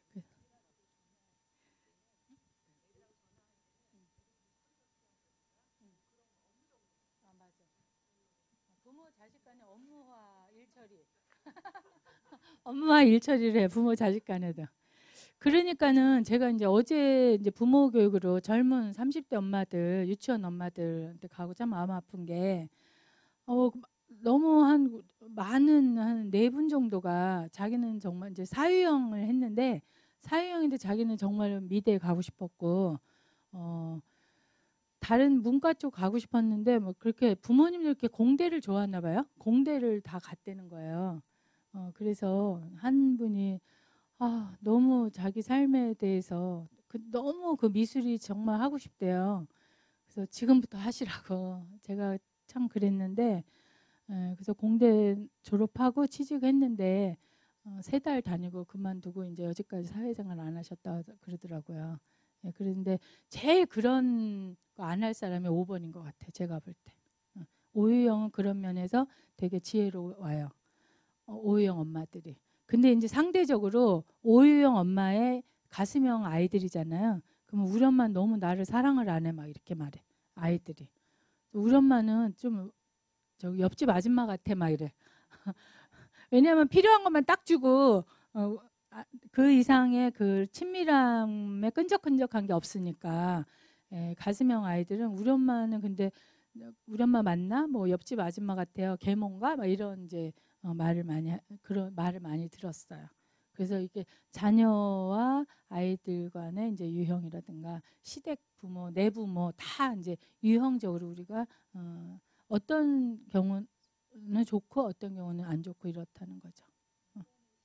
A: 부모 자식 간의 업무와 일처리 업무와 일처리를 해, 부모 자식 간에도. 그러니까는 제가 이제 어제 이제 부모 교육으로 젊은 삼십 대 엄마들, 유치원 엄마들한테 가고 참 마음 아픈 게 어, 너무 한 많은 한 네 분 정도가 자기는 정말 이제 사유형을 했는데 사유형인데 자기는 정말 미대에 가고 싶었고 어, 다른 문과 쪽 가고 싶었는데 뭐 그렇게 부모님들 이렇게 공대를 좋아하나 봐요. 공대를 다 갔다는 거예요. 어, 그래서 한 분이 아, 너무 자기 삶에 대해서 그 너무 그 미술이 정말 하고 싶대요. 그래서 지금부터 하시라고 제가 참 그랬는데 에, 그래서 공대 졸업하고 취직했는데 어, 세 달 다니고 그만두고 이제 여지까지 사회생활 안 하셨다 그러더라고요. 예, 그런데 제일 그런 거 안 할 사람이 오 번인 것 같아. 제가 볼 때. 어, 오유영은 그런 면에서 되게 지혜로워요. 어, 오유영 엄마들이. 근데 이제 상대적으로 오유영 엄마의 가슴형 아이들이잖아요. 그러면 우리 엄마는 너무 나를 사랑을 안 해 막 이렇게 말해. 아이들이. 우리 엄마는 좀 저 옆집 아줌마 같아 막 이래. 왜냐하면 필요한 것만 딱 주고 어, 아, 그 이상의 그 친밀함에 끈적끈적한 게 없으니까. 예, 가슴형 아이들은 우리 엄마는 근데 우리 엄마 맞나? 뭐 옆집 아줌마 같아요. 계몽가? 막 이런 이제 어, 말을 많이 하- 그런 말을 많이 들었어요. 그래서 이게 자녀와 아이들 간의 이제 유형이라든가 시댁 부모, 내 부모 다 이제 유형적으로 우리가 어, 어떤 경우는 좋고 어떤 경우는 안 좋고 이렇다는 거죠. 어.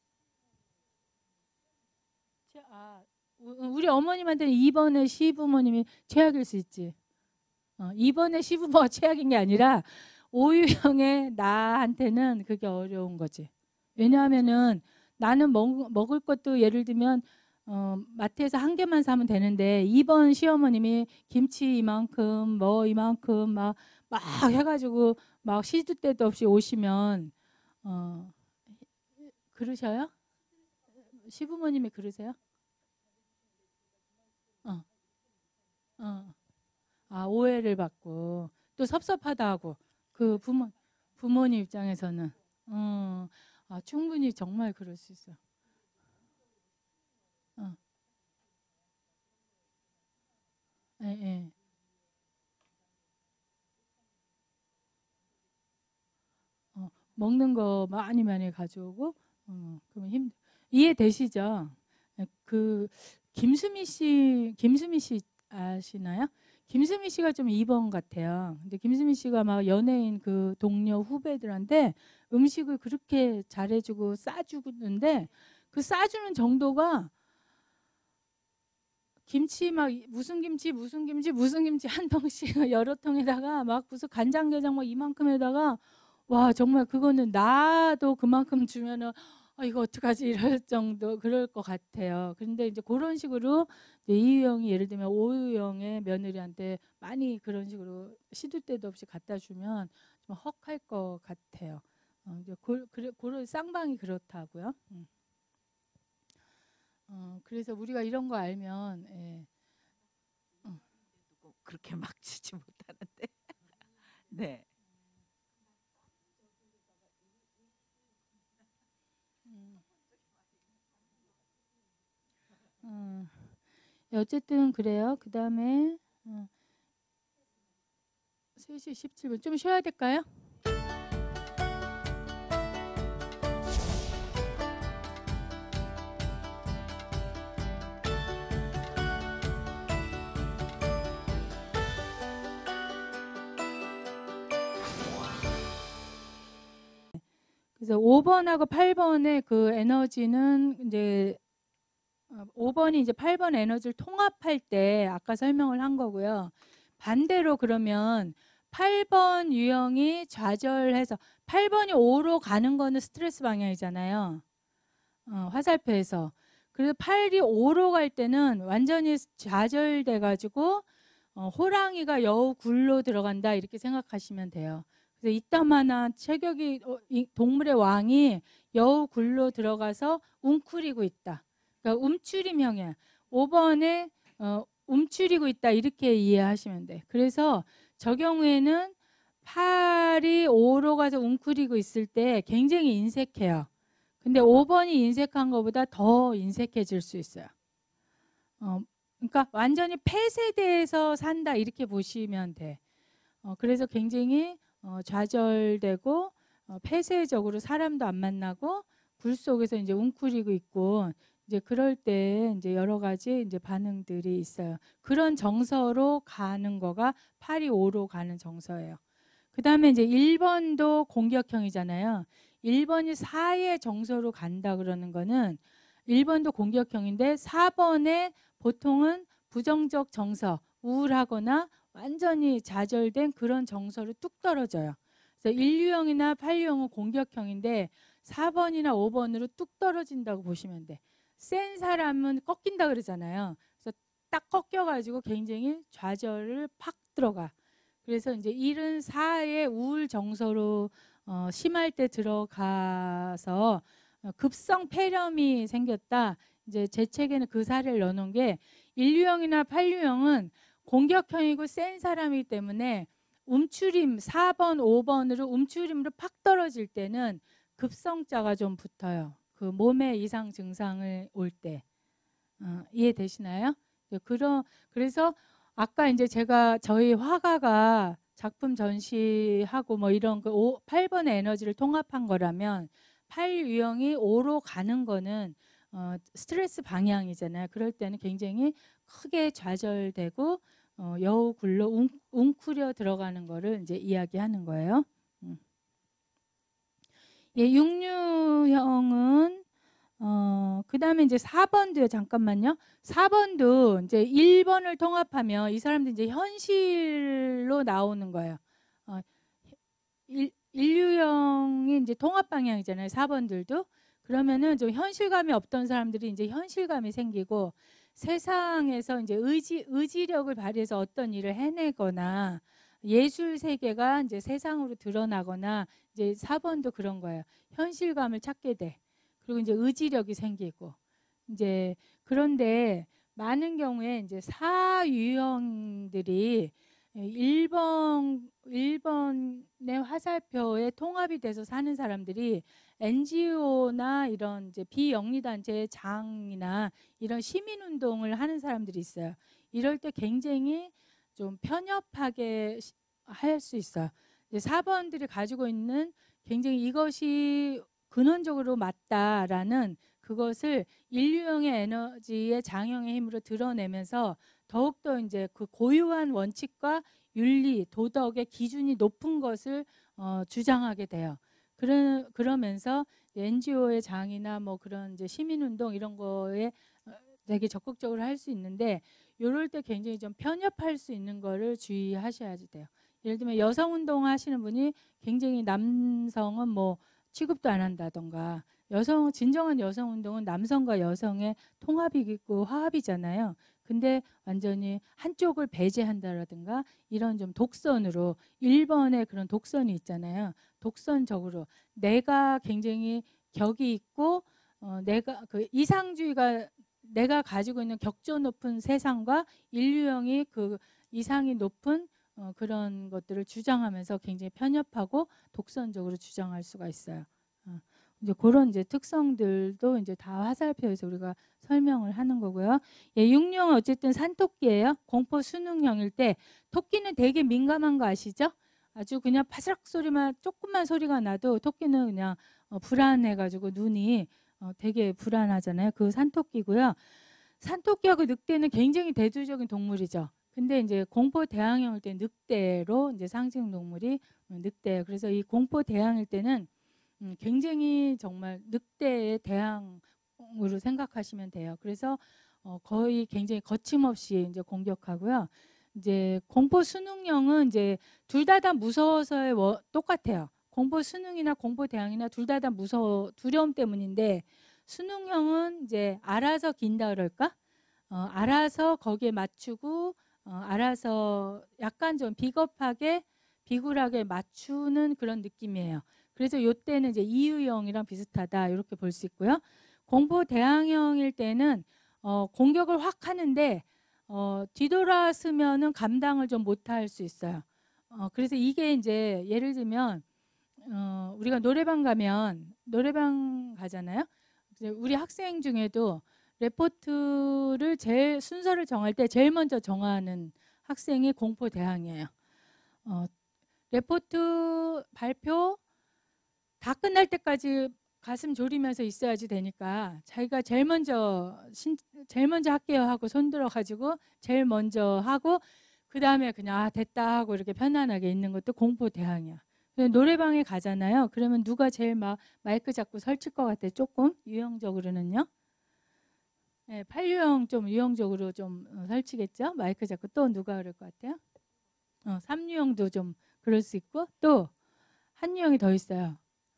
A: 최- 아, 우- 우리 어머님한테는 이 번의 시부모님이 최악일 수 있지. 어, 이 번의 시부모가 최악인 게 아니라 오유형의 나한테는 그게 어려운 거지. 왜냐하면은 나는 먹, 먹을 것도 예를 들면 어, 마트에서 한 개만 사면 되는데 이 번 시어머님이 김치 이만큼 뭐 이만큼 막, 막 해가지고 막 시도 때도 없이 오시면 어, 그러셔요? 시부모님이 그러세요? 어, 어. 아, 오해를 받고 또 섭섭하다 하고 그 부모 부모님 입장에서는 어, 아, 충분히 정말 그럴 수 있어. 어, 예, 예. 어, 먹는 거 많이 많이 가져오고 어, 그러면 힘 이해되시죠? 예, 그 김수미 씨 김수미 씨 아시나요? 김수미 씨가 좀 이 번 같아요. 근데 김수미 씨가 막 연예인 그 동료 후배들한테 음식을 그렇게 잘해주고 싸주는데 그 싸주는 정도가 김치 막 무슨 김치 무슨 김치 무슨 김치 한 통씩 여러 통에다가 막 무슨 간장게장 막 이만큼에다가 와 정말 그거는 나도 그만큼 주면은 아 이거 어떡하지 이럴 정도 그럴 것 같아요. 근데 이제 그런 식으로 이제 이유영이 예를 들면 오유영의 며느리한테 많이 그런 식으로 시도 때도 없이 갖다 주면 좀 헉할 것 같아요. 어, 이제 고, 그래, 그런 쌍방이 그렇다고요. 음. 어, 그래서 우리가 이런 거 알면 예. 어,
B: 누구 그렇게 막 주지 못하는데. 네.
A: 음, 어, 어쨌든 그래요. 그 다음에 어, 세 시 십칠 분 좀 쉬어야 될까요? 그래서 오 번하고 팔 번의 그 에너지는 이제 어, 오 번이 이제 팔 번 에너지를 통합할 때 아까 설명을 한 거고요. 반대로 그러면 팔 번 유형이 좌절해서 팔 번이 오로 가는 거는 스트레스 방향이잖아요. 어, 화살표에서. 그래서 팔이 오로 갈 때는 완전히 좌절돼 가지고 어, 호랑이가 여우 굴로 들어간다 이렇게 생각하시면 돼요. 그래서 이따만한 체격이 어, 이 동물의 왕이 여우 굴로 들어가서 웅크리고 있다. 그러니까 움츠림형이야. 오 번에 어, 움츠리고 있다 이렇게 이해하시면 돼. 그래서 저 경우에는 팔이 오로 가서 웅크리고 있을 때 굉장히 인색해요. 근데 오 번이 인색한 것보다 더 인색해질 수 있어요. 어, 그러니까 완전히 폐쇄돼서 산다 이렇게 보시면 돼. 어, 그래서 굉장히 어, 좌절되고 어, 폐쇄적으로 사람도 안 만나고 굴 속에서 이제 웅크리고 있고 이제 그럴 때 이제 여러 가지 이제 반응들이 있어요. 그런 정서로 가는 거가 팔이 오로 가는 정서예요. 그 다음에 이제 일 번도 공격형이잖아요. 일 번이 사의 정서로 간다 그러는 거는 일 번도 공격형인데 사 번에 보통은 부정적 정서, 우울하거나 완전히 좌절된 그런 정서로 뚝 떨어져요. 그래서 일 유형이나 팔 유형은 공격형인데 사 번이나 오 번으로 뚝 떨어진다고 보시면 돼. 센 사람은 꺾인다 그러잖아요. 그래서 딱 꺾여가지고 굉장히 좌절을 팍 들어가. 그래서 이제 일은 사의 우울 정서로 어, 심할 때 들어가서 어, 급성 폐렴이 생겼다. 이제 제 책에는 그 사례를 넣어놓은 게 일 유형이나 팔 유형은 공격형이고 센 사람이기 때문에 움츠림 사 번, 오 번으로 움츠림으로 팍 떨어질 때는 급성자가 좀 붙어요. 그 몸의 이상 증상을 올 때. 어, 이해되시나요? 그런 그래서 아까 이제 제가 저희 화가가 작품 전시하고 뭐 이런 그 오, 팔 번의 에너지를 통합한 거라면 팔 유형이 오로 가는 거는 어, 스트레스 방향이잖아요. 그럴 때는 굉장히 크게 좌절되고 어, 여우 굴러 웅, 웅크려 들어가는 거를 이제 이야기하는 거예요. 음. 예, 육 유형은 어, 그 다음에 이제 사 번도요, 잠깐만요. 사 번도 이제 일 번을 통합하면 이 사람들 이제 현실로 나오는 거예요. 어, 일, 인류형이 이제 통합 방향이잖아요. 사 번들도. 그러면은 좀 현실감이 없던 사람들이 이제 현실감이 생기고 세상에서 이제 의지, 의지력을 발휘해서 어떤 일을 해내거나 예술 세계가 이제 세상으로 드러나거나 이제 사 번도 그런 거예요. 현실감을 찾게 돼. 그리고 이제 의지력이 생기고 이제 그런데 많은 경우에 이제 사 유형들이 일 번 일 번의 화살표에 통합이 돼서 사는 사람들이 엔지오나 이런 이제 비영리 단체의 장이나 이런 시민 운동을 하는 사람들이 있어요. 이럴 때 굉장히 좀 편협하게 할 수 있어요. 사 번들이 가지고 있는 굉장히 이것이 근원적으로 맞다라는 그것을 인류형의 에너지의 장형의 힘으로 드러내면서 더욱더 이제 그 고유한 원칙과 윤리, 도덕의 기준이 높은 것을 어, 주장하게 돼요. 그러, 그러면서 엔지오의 장이나 뭐 그런 이제 시민운동 이런 거에 되게 적극적으로 할 수 있는데 이럴 때 굉장히 좀 편협할 수 있는 거를 주의하셔야 돼요. 예를 들면 여성운동 하시는 분이 굉장히 남성은 뭐 취급도 안 한다던가 여성 진정한 여성 운동은 남성과 여성의 통합이 있고 화합이잖아요. 근데 완전히 한쪽을 배제한다라든가 이런 좀 독선으로 일 번의 그런 독선이 있잖아요. 독선적으로 내가 굉장히 격이 있고 어, 내가 그 이상주의가 내가 가지고 있는 격조 높은 세상과 인류형이 그 이상이 높은 어, 그런 것들을 주장하면서 굉장히 편협하고 독선적으로 주장할 수가 있어요. 어, 이제 그런 이제 특성들도 이제 다 화살표에서 우리가 설명을 하는 거고요. 예, 육룡은 어쨌든 산토끼예요. 공포 순응형일 때 토끼는 되게 민감한 거 아시죠? 아주 그냥 파스락 소리만 조금만 소리가 나도 토끼는 그냥 어, 불안해가지고 눈이 어, 되게 불안하잖아요. 그 산토끼고요. 산토끼하고 늑대는 굉장히 대조적인 동물이죠. 근데 이제 공포 대항형일 때 늑대로 이제 상징 동물이 늑대. 그래서 이 공포 대항일 때는 음, 굉장히 정말 늑대에 대항 유형으로 생각하시면 돼요. 그래서 어, 거의 굉장히 거침없이 이제 공격하고요. 이제 공포 수능형은 이제 둘 다 다 무서워서의 워, 똑같아요. 공포 수능이나 공포 대항이나 둘 다 다 무서워 두려움 때문인데 수능형은 이제 알아서 긴다 그럴까? 어, 알아서 거기에 맞추고 어, 알아서 약간 좀 비겁하게 비굴하게 맞추는 그런 느낌이에요. 그래서 이때는 이제 이유형이랑 비슷하다 이렇게 볼 수 있고요. 공포 대항형일 때는 어, 공격을 확 하는데 어, 뒤돌아서면은 감당을 좀 못할 수 있어요. 어, 그래서 이게 이제 예를 들면 어, 우리가 노래방 가면 노래방 가잖아요. 이제 우리 학생 중에도 레포트를 제일 순서를 정할 때 제일 먼저 정하는 학생이 공포 대항이에요. 어, 레포트 발표 다 끝날 때까지 가슴 졸이면서 있어야지 되니까 자기가 제일 먼저 신, 제일 먼저 할게요 하고 손들어 가지고 제일 먼저 하고 그 다음에 그냥 아, 됐다 하고 이렇게 편안하게 있는 것도 공포 대항이야. 노래방에 가잖아요. 그러면 누가 제일 막 마이크 잡고 설칠 것 같아? 조금 유형적으로는요. 네, 팔 유형 좀 유형적으로 좀 설치겠죠. 마이크 잡고 또 누가 그럴 것 같아요? 어, 삼 유형도 좀 그럴 수 있고 또 한 유형이 더 있어요.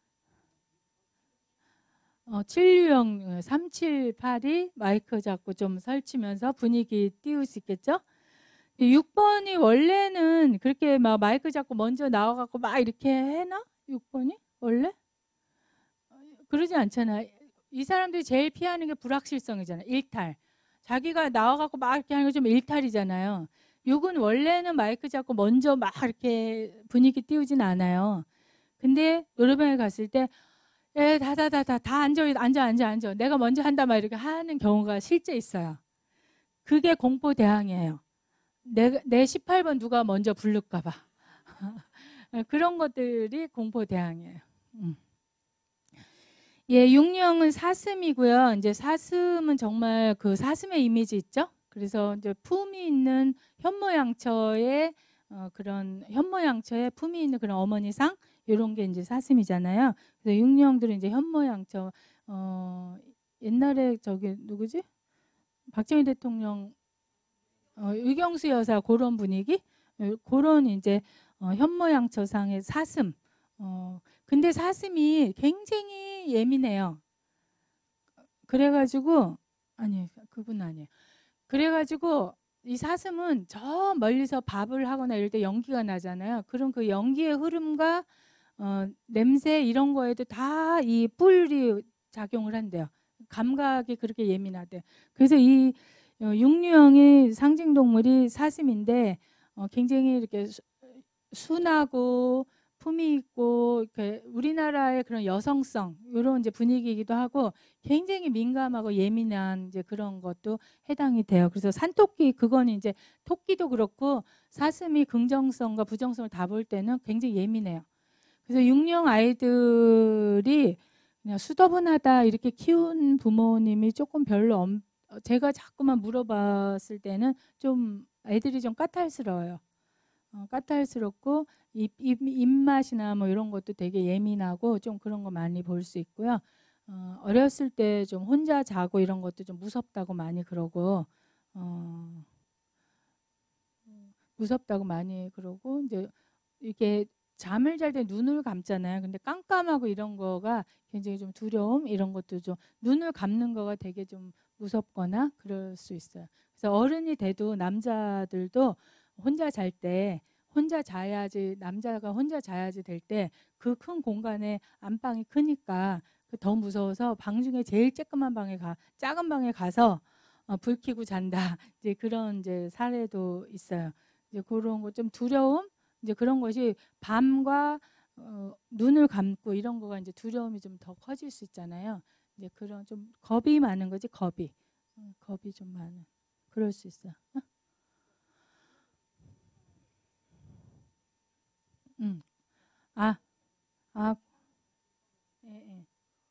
A: 어, 칠 유형 삼, 칠, 팔이 마이크 잡고 좀 설치면서 분위기 띄울 수 있겠죠. 육 번이 원래는 그렇게 막 마이크 잡고 먼저 나와갖고 막 이렇게 해나? 육 번이 원래? 그러지 않잖아. 이 사람들이 제일 피하는 게 불확실성이잖아. 일탈. 자기가 나와갖고 막 이렇게 하는 거 좀 일탈이잖아요. 육은 원래는 마이크 잡고 먼저 막 이렇게 분위기 띄우진 않아요. 근데 노래방에 갔을 때 에, 다, 다, 다, 다, 다 앉아, 앉아, 앉아, 앉아. 내가 먼저 한다 막 이렇게 하는 경우가 실제 있어요. 그게 공포 대항이에요. 내, 내 십팔 번 누가 먼저 부를까봐. 그런 것들이 공포 대항이에요. 음. 예, 육령은 사슴이고요. 이제 사슴은 정말 그 사슴의 이미지 있죠? 그래서 이제 품이 있는 현모양처의 어, 그런 현모양처의 품이 있는 그런 어머니상 이런 게 이제 사슴이잖아요. 그래서 육령들은 이제 현모양처 어, 옛날에 저기 누구지? 박정희 대통령 어, 유경수 여사 그런 분위기 그런 이제 어, 현모양처상의 사슴. 어, 근데 사슴이 굉장히 예민해요. 그래가지고 아니 그분 아니에요. 그래가지고 이 사슴은 저 멀리서 밥을 하거나 이럴 때 연기가 나잖아요. 그럼 그 연기의 흐름과 어, 냄새 이런 거에도 다 이 뿔이 작용을 한대요. 감각이 그렇게 예민하대. 그래서 이 어, 육류형의 상징 동물이 사슴인데 어, 굉장히 이렇게 수, 순하고 품이 있고 이렇게 우리나라의 그런 여성성 이런 이제 분위기이기도 하고 굉장히 민감하고 예민한 이제 그런 것도 해당이 돼요. 그래서 산토끼 그건 이제 토끼도 그렇고 사슴이 긍정성과 부정성을 다 볼 때는 굉장히 예민해요. 그래서 육령 아이들이 그냥 수더분하다 이렇게 키운 부모님이 조금 별로 엄, 제가 자꾸만 물어봤을 때는 좀 애들이 좀 까탈스러워요. 어, 까탈스럽고 입, 입, 입맛이나 뭐 이런 것도 되게 예민하고 좀 그런 거 많이 볼 수 있고요. 어, 어렸을 때 좀 혼자 자고 이런 것도 좀 무섭다고 많이 그러고 어, 무섭다고 많이 그러고 이제 이게 잠을 잘 때 눈을 감잖아요. 근데 깜깜하고 이런 거가 굉장히 좀 두려움 이런 것도 좀 눈을 감는 거가 되게 좀 무섭거나 그럴 수 있어요. 그래서 어른이 돼도 남자들도 혼자 잘 때 혼자 자야지 남자가 혼자 자야지 될 때 그 큰 공간에 안방이 크니까 더 무서워서 방 중에 제일 쬐끄만 방에 가 작은 방에 가서 어, 불 켜고 잔다 이제 그런 이제 사례도 있어요. 이제 그런 거 좀 두려움 이제 그런 것이 밤과 어, 눈을 감고 이런 거가 이제 두려움이 좀 더 커질 수 있잖아요. 이제 그런 좀 겁이 많은 거지 겁이 어, 겁이 좀 많은 그럴 수 있어. 어? 음. 아, 아, 예, 예.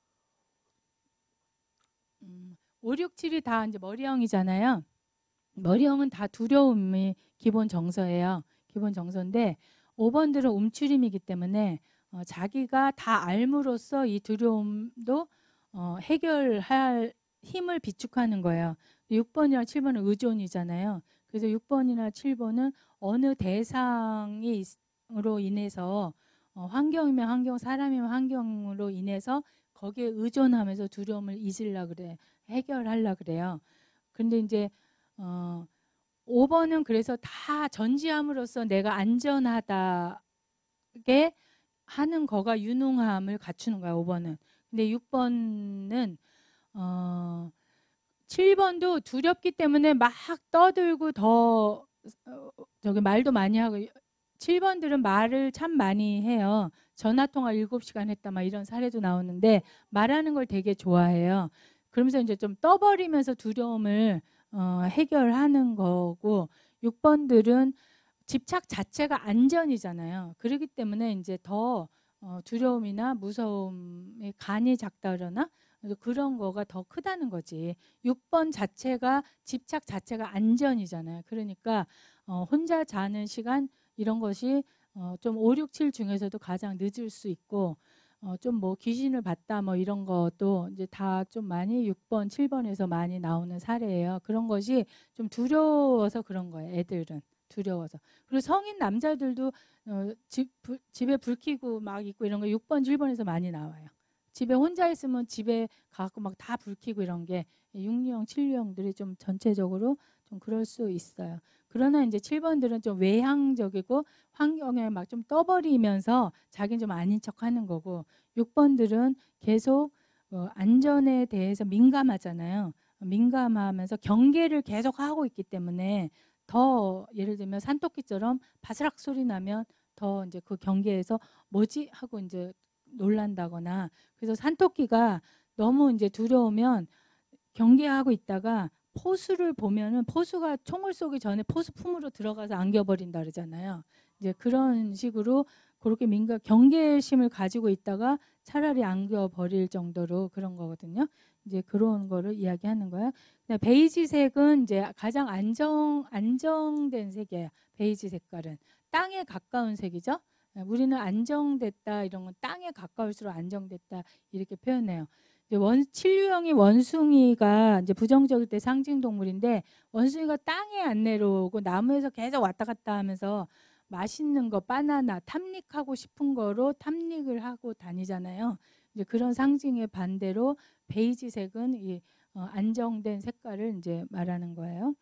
A: 음, 오, 육, 칠이 다 이제 머리형이잖아요. 머리형은 다 두려움이 기본 정서예요. 기본 정서인데 오 번들은 움츠림이기 때문에 어, 자기가 다 알므로써 이 두려움도 어, 해결할 힘을 비축하는 거예요. 육 번이랑 칠 번은 의존이잖아요. 그래서 육 번이나 칠 번은 어느 대상이 으로 인해서 어, 환경이면 환경, 사람이면 환경으로 인해서 거기에 의존하면서 두려움을 잊으려 그래, 해결하려 그래요. 근데 이제 어, 오 번은 그래서 다 전지함으로써 내가 안전하다게 하는 거가 유능함을 갖추는 거야. 오 번은. 근데 육 번은 어, 칠 번도 두렵기 때문에 막 떠들고 더 어, 저기 말도 많이 하고, 칠 번들은 말을 참 많이 해요. 전화통화 일곱 시간 했다 막 이런 사례도 나오는데 말하는 걸 되게 좋아해요. 그러면서 이제 좀 떠버리면서 두려움을 어, 해결하는 거고, 육 번들은 집착 자체가 안전이잖아요. 그렇기 때문에 이제 더 어, 두려움이나 무서움이 간이 작다 그러나 그런 거가 더 크다는 거지. 육 번 자체가 집착 자체가 안전이잖아요. 그러니까 어, 혼자 자는 시간 이런 것이 어, 좀 오, 육, 칠 중에서도 가장 늦을 수 있고, 어, 좀 뭐 귀신을 봤다 뭐 이런 것도 이제 다 좀 많이 육 번, 칠 번에서 많이 나오는 사례예요. 그런 것이 좀 두려워서 그런 거예요. 애들은 두려워서. 그리고 성인 남자들도 어, 집, 불, 집에 불 켜고 막 있고 이런 거 육 번, 칠 번에서 많이 나와요. 집에 혼자 있으면 집에 가고 막 다 불 켜고 이런 게 육류형, 칠류형들이 좀 전체적으로 좀 그럴 수 있어요. 그러나 이제 칠 번들은 좀 외향적이고 환경에 막 좀 떠버리면서 자기는 좀 아닌 척 하는 거고, 육 번들은 계속 어, 안전에 대해서 민감하잖아요. 민감하면서 경계를 계속 하고 있기 때문에 더 예를 들면 산토끼처럼 바스락 소리 나면 더 이제 그 경계에서 뭐지 하고 이제 놀란다거나, 그래서 산토끼가 너무 이제 두려우면 경계하고 있다가 포수를 보면은 포수가 총을 쏘기 전에 포수 품으로 들어가서 안겨버린다 그러잖아요. 이제 그런 식으로 그렇게 민감 경계심을 가지고 있다가 차라리 안겨버릴 정도로 그런 거거든요. 이제 그런 거를 이야기하는 거야. 베이지색은 이제 가장 안정 안정된 색이에요. 베이지 색깔은 땅에 가까운 색이죠. 우리는 안정됐다 이런 건 땅에 가까울수록 안정됐다 이렇게 표현해요. 원, 칠류형이 원숭이가 이제 부정적일 때 상징 동물인데, 원숭이가 땅에 안 내려오고 나무에서 계속 왔다 갔다 하면서 맛있는 거 바나나 탐닉하고 싶은 거로 탐닉을 하고 다니잖아요. 이제 그런 상징의 반대로 베이지색은 이 어, 안정된 색깔을 이제 말하는 거예요.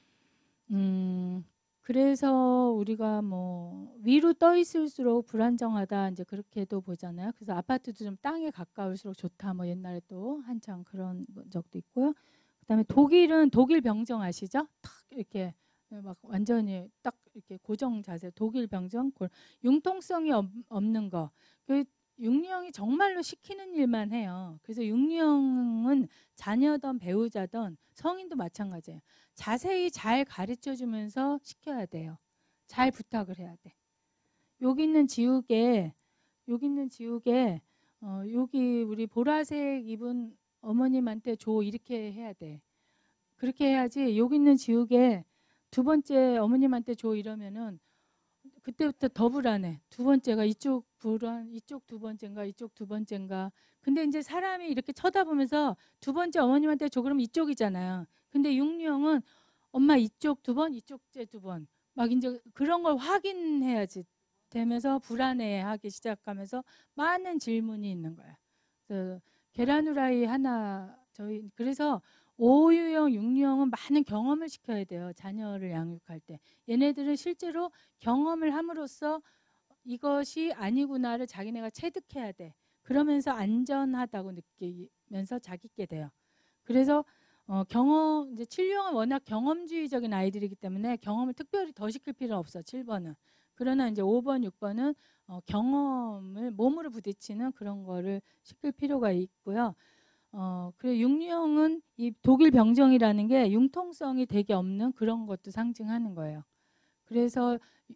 A: 음, 그래서 우리가 뭐 위로 떠 있을수록 불안정하다 이제 그렇게도 보잖아요. 그래서 아파트도 좀 땅에 가까울수록 좋다. 뭐 옛날에 또 한창 그런 적도 있고요. 그다음에 독일은 독일 병정 아시죠? 탁 이렇게 막 완전히 딱 이렇게 고정 자세. 독일 병정 융통성이 없, 없는 거. 그 육류형이 정말로 시키는 일만 해요. 그래서 육류형은 자녀든 배우자든 성인도 마찬가지예요. 자세히 잘 가르쳐 주면서 시켜야 돼요. 잘 부탁을 해야 돼. 여기 있는 지우개, 여기 있는 지우개, 어, 여기 우리 보라색 입은 어머님한테 줘 이렇게 해야 돼. 그렇게 해야지. 여기 있는 지우개 두 번째 어머님한테 줘 이러면은 그때부터 더 불안해. 두 번째가 이쪽 불안, 이쪽 두 번째인가, 이쪽 두 번째인가. 근데 이제 사람이 이렇게 쳐다보면서 두 번째 어머님한테 줘 그러면 이쪽이잖아요. 근데 육류형은 엄마 이쪽 두 번, 이쪽째 두 번. 막 이제 그런 걸 확인해야지 되면서 불안해하기 시작하면서 많은 질문이 있는 거야. 그래서 계란 후라이 하나 저희 그래서 오유형, 육류형은 많은 경험을 시켜야 돼요. 자녀를 양육할 때. 얘네들은 실제로 경험을 함으로써 이것이 아니구나를 자기네가 체득해야 돼. 그러면서 안전하다고 느끼면서 자기게 돼요. 그래서 어, 경험 이제 칠류형은 워낙 경험주의적인 아이들이기 때문에 경험을 특별히 더 시킬 필요는 없어. 칠 번은. 그러나 이제 오 번, 육 번은 어, 경험을 몸으로 부딪히는 그런 거를 시킬 필요가 있고요. 어, 그래 육류형은 이 독일 병정이라는 게 융통성이 되게 없는 그런 것도 상징하는 거예요. 그래서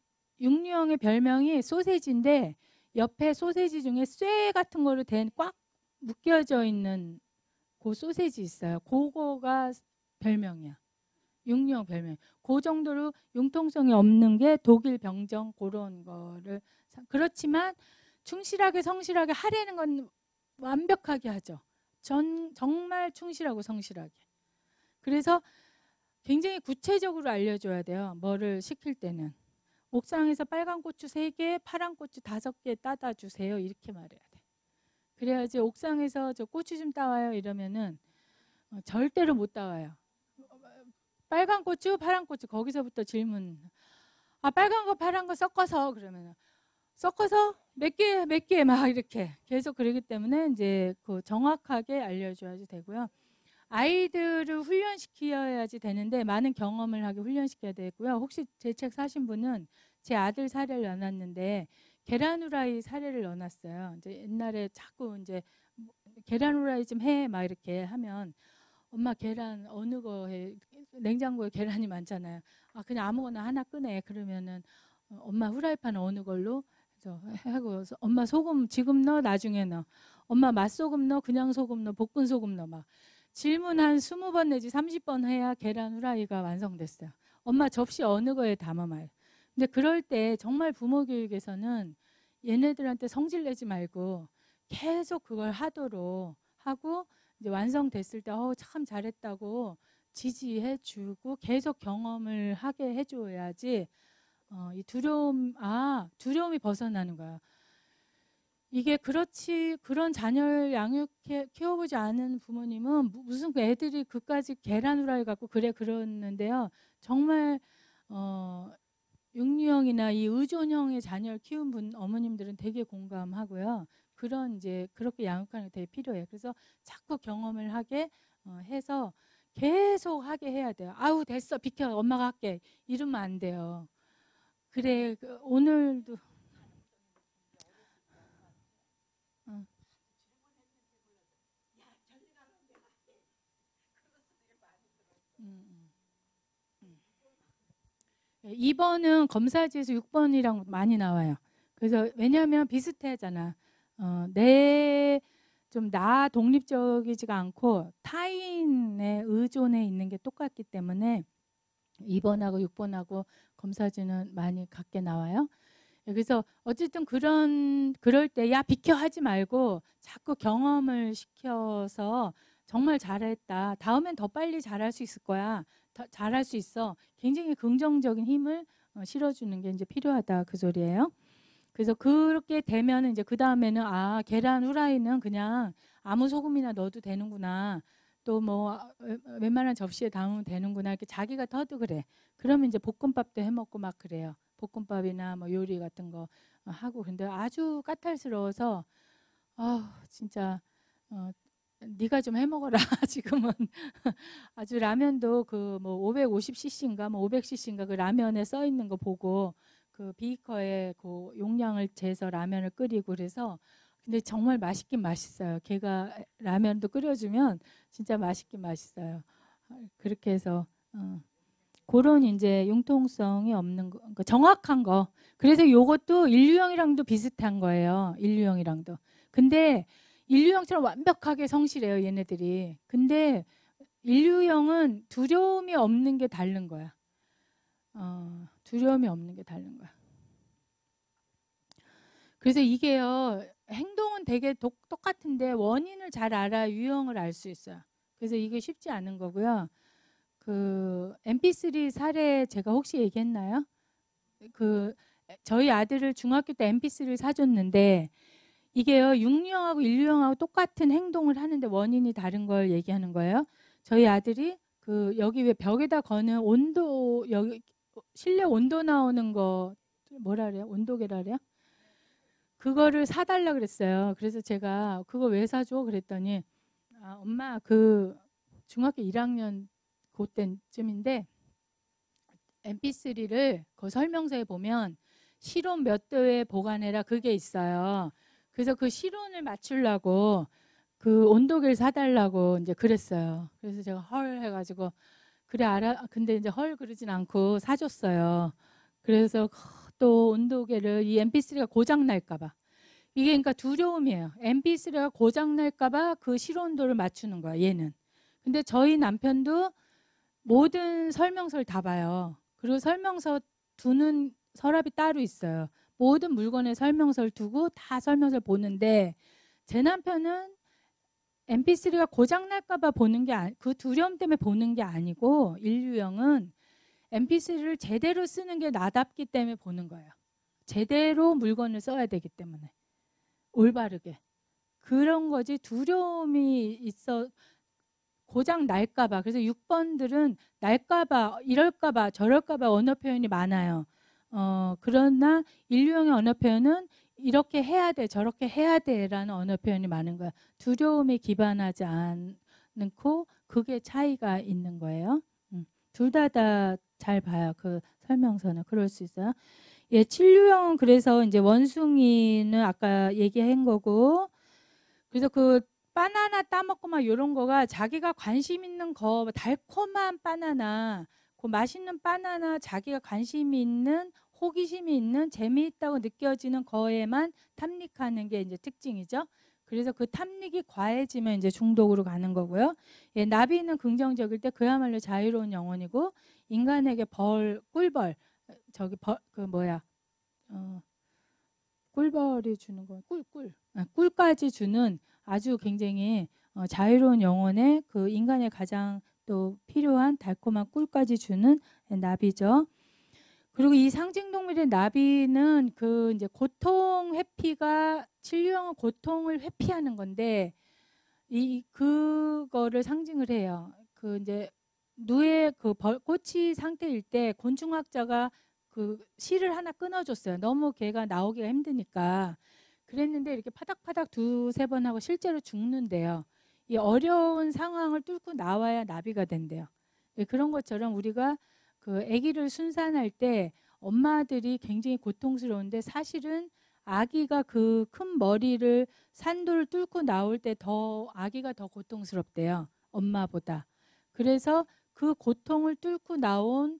A: 육류형의 별명이 소세지인데 옆에 소세지 중에 쇠 같은 거로 된 꽉 묶여져 있는 그 소세지 있어요. 그거가 별명이야. 육류형 별명. 그 정도로 융통성이 없는 게 독일 병정 그런 거를. 그렇지만 충실하게 성실하게 하려는 건 완벽하게 하죠. 전 정말 충실하고 성실하게. 그래서 굉장히 구체적으로 알려줘야 돼요. 뭐를 시킬 때는. 옥상에서 빨간 고추 세 개, 파란 고추 다섯 개 따다 주세요. 이렇게 말해야 돼. 그래야지 옥상에서 저 고추 좀 따와요 이러면은 어, 절대로 못 따와요. 빨간 고추, 파란 고추 거기서부터 질문. 아 빨간 거, 파란 거 섞어서 그러면은 섞어서 몇 개, 몇 개 막 이렇게 계속 그러기 때문에 이제 그 정확하게 알려줘야지 되고요. 아이들을 훈련시켜야지 되는데 많은 경험을 하게 훈련시켜야 되고요. 혹시 제 책 사신 분은 제 아들 사례를 넣어놨는데 계란 후라이 사례를 넣어놨어요. 이제 옛날에 자꾸 이제 계란 후라이 좀 해 막 이렇게 하면 엄마 계란 어느 거 해? 냉장고에 계란이 많잖아요. 아 그냥 아무거나 하나 꺼내. 그러면은 어, 엄마 후라이팬 어느 걸로? 그래서 하고 엄마 소금 지금 넣어 나중에 넣어. 엄마 맛소금 넣어 그냥 소금 넣어 볶은 소금 넣어 막. 질문 한 스무 번 내지 삼십 번 해야 계란 후라이가 완성됐어요. 엄마 접시 어느 거에 담아 말. 근데 그럴 때 정말 부모 교육에서는 얘네들한테 성질 내지 말고 계속 그걸 하도록 하고 이제 완성됐을 때 어, 참 잘했다고 지지해 주고 계속 경험을 하게 해줘야지 어, 이 두려움 아 두려움이 벗어나는 거야. 이게 그렇지 그런 자녀를 양육해 키워보지 않은 부모님은 무슨 그 애들이 그까지 계란 후라이 갖고 그래 그러는데요. 정말 어, 육류형이나 이 의존형의 자녀를 키운 분 어머님들은 되게 공감하고요. 그런 이제 그렇게 양육하는 게 되게 필요해요. 그래서 자꾸 경험을 하게 어, 해서 계속 하게 해야 돼요. 아우 됐어 비켜 엄마가 할게 이러면 안 돼요. 그래 그 오늘도 어. 음, 음. 이 번은 검사지에서 육 번이랑 많이 나와요. 그래서 왜냐하면 비슷하잖아. 어, 내 좀 나 독립적이지가 않고 타인의 의존에 있는 게 똑같기 때문에 이 번하고 육 번하고 검사지는 많이 같게 나와요. 그래서 어쨌든 그런 그럴 때 야 비켜 하지 말고 자꾸 경험을 시켜서 정말 잘했다. 다음엔 더 빨리 잘할 수 있을 거야. 더 잘할 수 있어. 굉장히 긍정적인 힘을 어, 실어주는 게 이제 필요하다 그 소리예요. 그래서 그렇게 되면은 이제 그 다음에는 아 계란 후라이는 그냥 아무 소금이나 넣어도 되는구나. 또 뭐 웬만한 접시에 담으면 되는구나. 이렇게 자기가 터도 그래. 그러면 이제 볶음밥도 해 먹고 막 그래요. 볶음밥이나 뭐 요리 같은 거 하고 근데 아주 까탈스러워서 아 진짜 어, 네가 좀 해 먹어라 지금은 아주 라면도 그 뭐 오백오십 씨씨인가 뭐 오백 씨씨인가 그 라면에 써 있는 거 보고 그 비커에 그 용량을 재서 라면을 끓이고 그래서 근데 정말 맛있긴 맛있어요. 걔가 라면도 끓여주면 진짜 맛있긴 맛있어요. 그렇게 해서 어. 그런 이제 융통성이 없는 거, 그러니까 정확한 거. 그래서 요것도 인류형이랑도 비슷한 거예요. 인류형이랑도. 근데 인류형처럼 완벽하게 성실해요, 얘네들이. 근데 인류형은 두려움이 없는 게 다른 거야. 어, 두려움이 없는 게 다른 거야. 그래서 이게요, 행동은 되게 독, 똑같은데 원인을 잘 알아야 유형을 알 수 있어요. 그래서 이게 쉽지 않은 거고요. 그 엠피쓰리 사례 제가 혹시 얘기했나요? 그 저희 아들을 중학교 때 엠피쓰리를 사줬는데 이게요 육류형하고 인류형하고 똑같은 행동을 하는데 원인이 다른 걸 얘기하는 거예요. 저희 아들이 그 여기 왜 벽에다 거는 온도 여기 실내 온도 나오는 거 뭐라 그래요? 온도계라 그래요? 그거를 사달라 그랬어요. 그래서 제가 그거 왜 사줘? 그랬더니 아, 엄마 그 중학교 일 학년 그때쯤인데 엠피쓰리를 그 설명서에 보면 실온 몇 도에 보관해라 그게 있어요. 그래서 그 실온을 맞추려고 그 온도계를 사달라고 이제 그랬어요. 그래서 제가 헐 해가지고 그래 알아. 근데 이제 헐 그러진 않고 사줬어요. 그래서 또 온도계를 이 엠피쓰리가 고장 날까봐 이게 그러니까 두려움이에요. 엠피쓰리가 고장 날까봐 그 실온도를 맞추는 거야 얘는. 근데 저희 남편도 모든 설명서를 다 봐요. 그리고 설명서 두는 서랍이 따로 있어요. 모든 물건에 설명서를 두고 다 설명서를 보는데 제 남편은 엠피쓰리가 고장 날까봐 보는 게 그 두려움 때문에 보는 게 아니고 인류형은 엠피쓰리를 제대로 쓰는 게 나답기 때문에 보는 거예요. 제대로 물건을 써야 되기 때문에 올바르게 그런 거지 두려움이 있어 고장 날까봐. 그래서 육 번들은 날까봐 이럴까봐 저럴까봐 언어 표현이 많아요. 어, 그러나 인류형의 언어 표현은 이렇게 해야 돼 저렇게 해야 돼라는 언어 표현이 많은 거야. 두려움에 기반하지 않고 그게 차이가 있는 거예요. 음, 둘 다 다 잘 봐요. 그 설명서는 그럴 수 있어요. 예, 칠류형은 그래서 이제 원숭이는 아까 얘기한 거고, 그래서 그 바나나 따먹고 막 이런 거가 자기가 관심 있는 거, 달콤한 바나나, 그 맛있는 바나나, 자기가 관심 있는 호기심이 있는 재미있다고 느껴지는 거에만 탐닉하는 게 이제 특징이죠. 그래서 그 탐닉이 과해지면 이제 중독으로 가는 거고요. 예, 나비는 긍정적일 때 그야말로 자유로운 영혼이고 인간에게 벌, 꿀벌, 저기 벌, 그 뭐야, 어, 꿀벌이 주는 거, 꿀, 꿀, 아, 꿀까지 주는 아주 굉장히 어, 자유로운 영혼에 그 인간의 가장 또 필요한 달콤한 꿀까지 주는 나비죠. 그리고 이 상징 동물의 나비는 그 이제 고통 회피가 진료형은 고통을 회피하는 건데 이 그거를 상징을 해요. 그 이제 누에 그 벌꽃이 상태일 때 곤충학자가 그 실을 하나 끊어줬어요. 너무 걔가 나오기가 힘드니까 그랬는데 이렇게 파닥파닥 두세 번 하고 실제로 죽는데요. 이 어려운 상황을 뚫고 나와야 나비가 된대요. 그런 것처럼 우리가 그 아기를 순산할 때 엄마들이 굉장히 고통스러운데 사실은 아기가 그 큰 머리를 산도를 뚫고 나올 때 더 아기가 더 고통스럽대요. 엄마보다. 그래서 그 고통을 뚫고 나온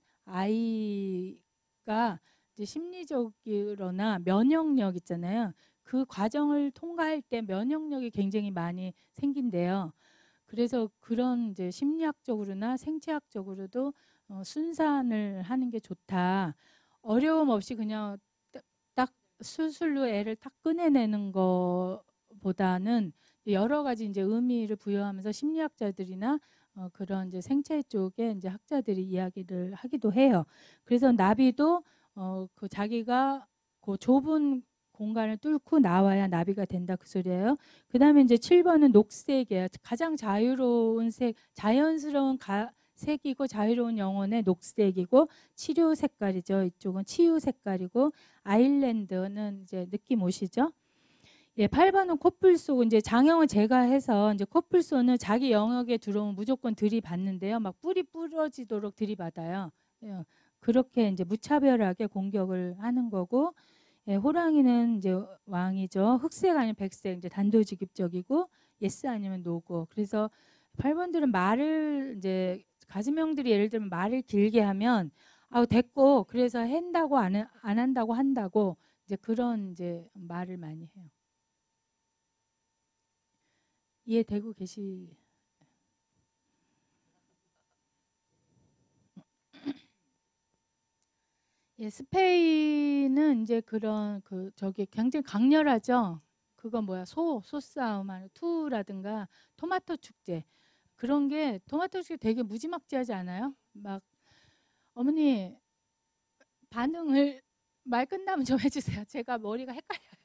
A: 아이가 이제 심리적으로나 면역력 있잖아요. 그 과정을 통과할 때 면역력이 굉장히 많이 생긴대요. 그래서 그런 이제 심리학적으로나 생체학적으로도 어, 순산을 하는 게 좋다. 어려움 없이 그냥 딱, 딱 수술로 애를 딱 꺼내내는 것보다는 여러 가지 이제 의미를 부여하면서 심리학자들이나 어, 그런 이제 생체 쪽에 이제 학자들이 이야기를 하기도 해요. 그래서 나비도 어, 그 자기가 그 좁은 공간을 뚫고 나와야 나비가 된다 그 소리예요. 그 다음에 이제 칠 번은 녹색이에요. 가장 자유로운 색, 자연스러운 가, 색이고 자유로운 영혼의 녹색이고 치료 색깔이죠. 이쪽은 치유 색깔이고 아일랜드는 이제 느낌 오시죠? 예, 팔 번은 코뿔소. 이제 장형은 제가 해서 이제 코뿔소는 자기 영역에 들어오면 무조건 들이받는데요. 막 뿌리 부러지도록 들이받아요. 예, 그렇게 이제 무차별하게 공격을 하는 거고, 예, 호랑이는 이제 왕이죠. 흑색 아니면 백색, 이제 단도직입적이고, 예스 아니면 노고. 그래서 팔 번들은 말을 이제 가즈명들이 예를 들면 말을 길게 하면 아우 됐고 그래서 한다고 안, 안 한다고 한다고 이제 그런 이제 말을 많이 해요. 이해되고 계시? 예, 스페인은 이제 그런 그 저기 굉장히 강렬하죠. 그거 뭐야 소 소싸움 하는 투라든가 토마토 축제 그런 게 토마토 축제 되게 무지막지하지 않아요? 막 어머니 반응을 말 끝나면 좀 해주세요. 제가 머리가 헷갈려요.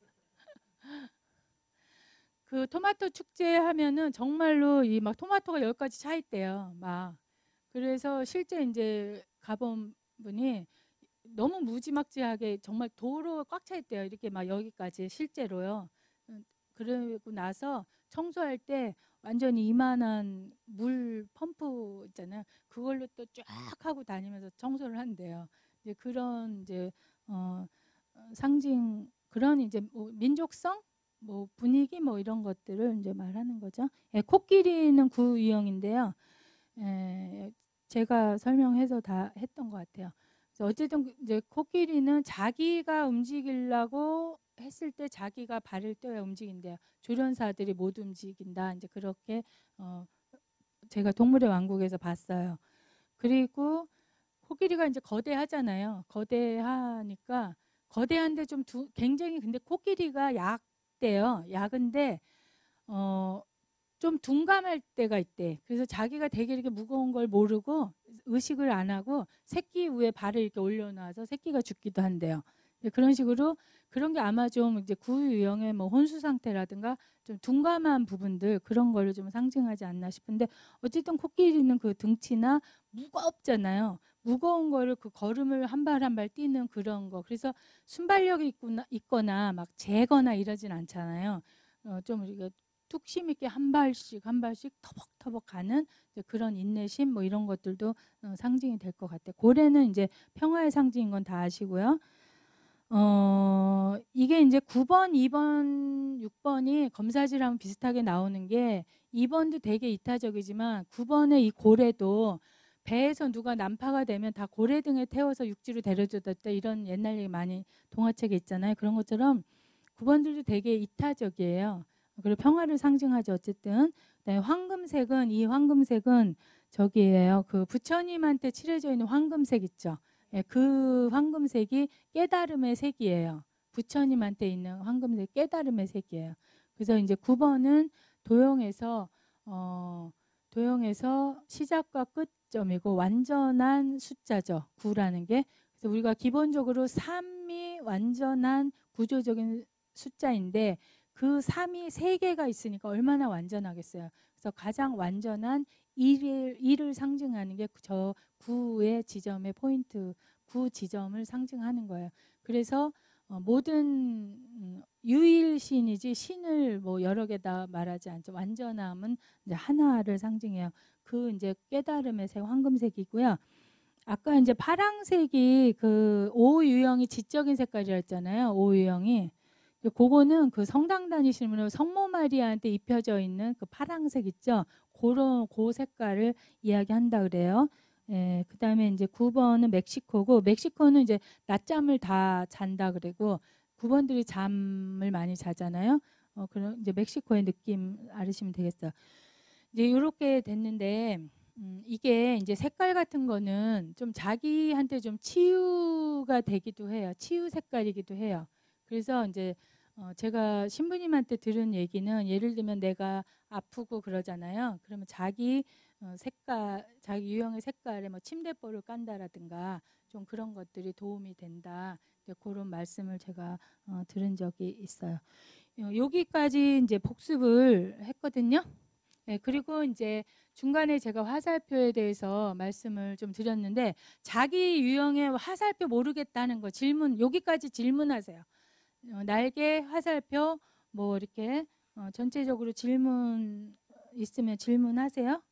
A: 그 토마토 축제 하면은 정말로 이 막 토마토가 열 가지 차 있대요. 막 그래서 실제 이제 가본 분이 너무 무지막지하게 정말 도로 꽉 차 있대요. 이렇게 막 여기까지 실제로요. 음, 그러고 나서 청소할 때 완전히 이만한 물 펌프 있잖아요. 그걸로 또 쫙 하고 다니면서 청소를 한대요. 이제 그런 이제 어, 어, 상징 그런 이제 뭐 민족성 뭐 분위기 뭐 이런 것들을 이제 말하는 거죠. 예, 코끼리는 구유형인데요. 예, 제가 설명해서 다 했던 것 같아요. 그래서 어쨌든 이제 코끼리는 자기가 움직이려고 했을 때 자기가 발을 떼야 움직인대요. 조련사들이 못 움직인다. 이제 그렇게 어, 제가 동물의 왕국에서 봤어요. 그리고 코끼리가 이제 거대하잖아요. 거대하니까 거대한데 좀 두, 굉장히 근데 코끼리가 약대요. 약은데 어 좀 둔감할 때가 있대. 그래서 자기가 되게 이렇게 무거운 걸 모르고 의식을 안 하고 새끼 위에 발을 이렇게 올려놔서 새끼가 죽기도 한대요. 그런 식으로 그런 게 아마 좀 이제 구유형의 뭐 혼수 상태라든가 좀 둔감한 부분들 그런 거를 좀 상징하지 않나 싶은데 어쨌든 코끼리는 그 등치나 무겁잖아요. 무거운 거를 그 걸음을 한 발 한 발 뛰는 그런 거. 그래서 순발력이 있거나, 있거나 막 재거나 이러진 않잖아요. 어, 좀 이렇게 뚝심 있게 한 발씩 한 발씩 터벅터벅 가는 이제 그런 인내심 뭐 이런 것들도 어, 상징이 될 것 같아요. 고래는 이제 평화의 상징인 건 다 아시고요. 어, 이게 이제 구 번, 이 번, 육 번이 검사지랑 비슷하게 나오는 게 이 번도 되게 이타적이지만 구 번의 이 고래도 배에서 누가 난파가 되면 다 고래 등에 태워서 육지로 데려줬다 이런 옛날 얘기 많이 동화책에 있잖아요. 그런 것처럼 구 번들도 되게 이타적이에요. 그리고 평화를 상징하죠. 어쨌든 그다음에 황금색은 이 황금색은 저기예요. 그 부처님한테 칠해져 있는 황금색 있죠. 예, 그 황금색이 깨달음의 색이에요. 부처님한테 있는 황금색 깨달음의 색이에요. 그래서 이제 구 번은 도형에서 어, 도형에서 시작과 끝점이고 완전한 숫자죠. 구라는 게. 그래서 우리가 기본적으로 삼이 완전한 구조적인 숫자인데 그 삼이 세 개가 있으니까 얼마나 완전하겠어요. 그래서 가장 완전한 일을, 일을 상징하는 게 저 구의 지점의 포인트, 구 지점을 상징하는 거예요. 그래서 어, 모든 음, 유일신이지 신을 뭐 여러 개다 말하지 않죠. 완전함은 이제 하나를 상징해요. 그 이제 깨달음의 색 황금색이고요. 아까 이제 파랑색이 그 오유형이 지적인 색깔이라 했잖아요. 오유형이. 그거는 그 성당 다니시면 성모 마리아한테 입혀져 있는 그 파랑색 있죠. 그런 그 색깔을 이야기한다 그래요. 예, 그다음에 이제 구 번은 멕시코고 멕시코는 이제 낮잠을 다 잔다 그러고 구 번들이 잠을 많이 자잖아요. 어, 그런 이제 멕시코의 느낌 알으시면 되겠어요. 이제 이렇게 됐는데 음, 이게 이제 색깔 같은 거는 좀 자기한테 좀 치유가 되기도 해요. 치유 색깔이기도 해요. 그래서 이제 어 제가 신부님한테 들은 얘기는 예를 들면 내가 아프고 그러잖아요. 그러면 자기 어 색깔, 자기 유형의 색깔에 뭐 침대볼을 깐다라든가 좀 그런 것들이 도움이 된다. 이제 그런 말씀을 제가 어 들은 적이 있어요. 어, 여기까지 이제 복습을 했거든요. 네, 그리고 이제 중간에 제가 화살표에 대해서 말씀을 좀 드렸는데 자기 유형의 화살표 모르겠다는 거 질문 여기까지 질문하세요. 어, 날개, 화살표 뭐 이렇게 어, 전체적으로 질문 있으면 질문하세요.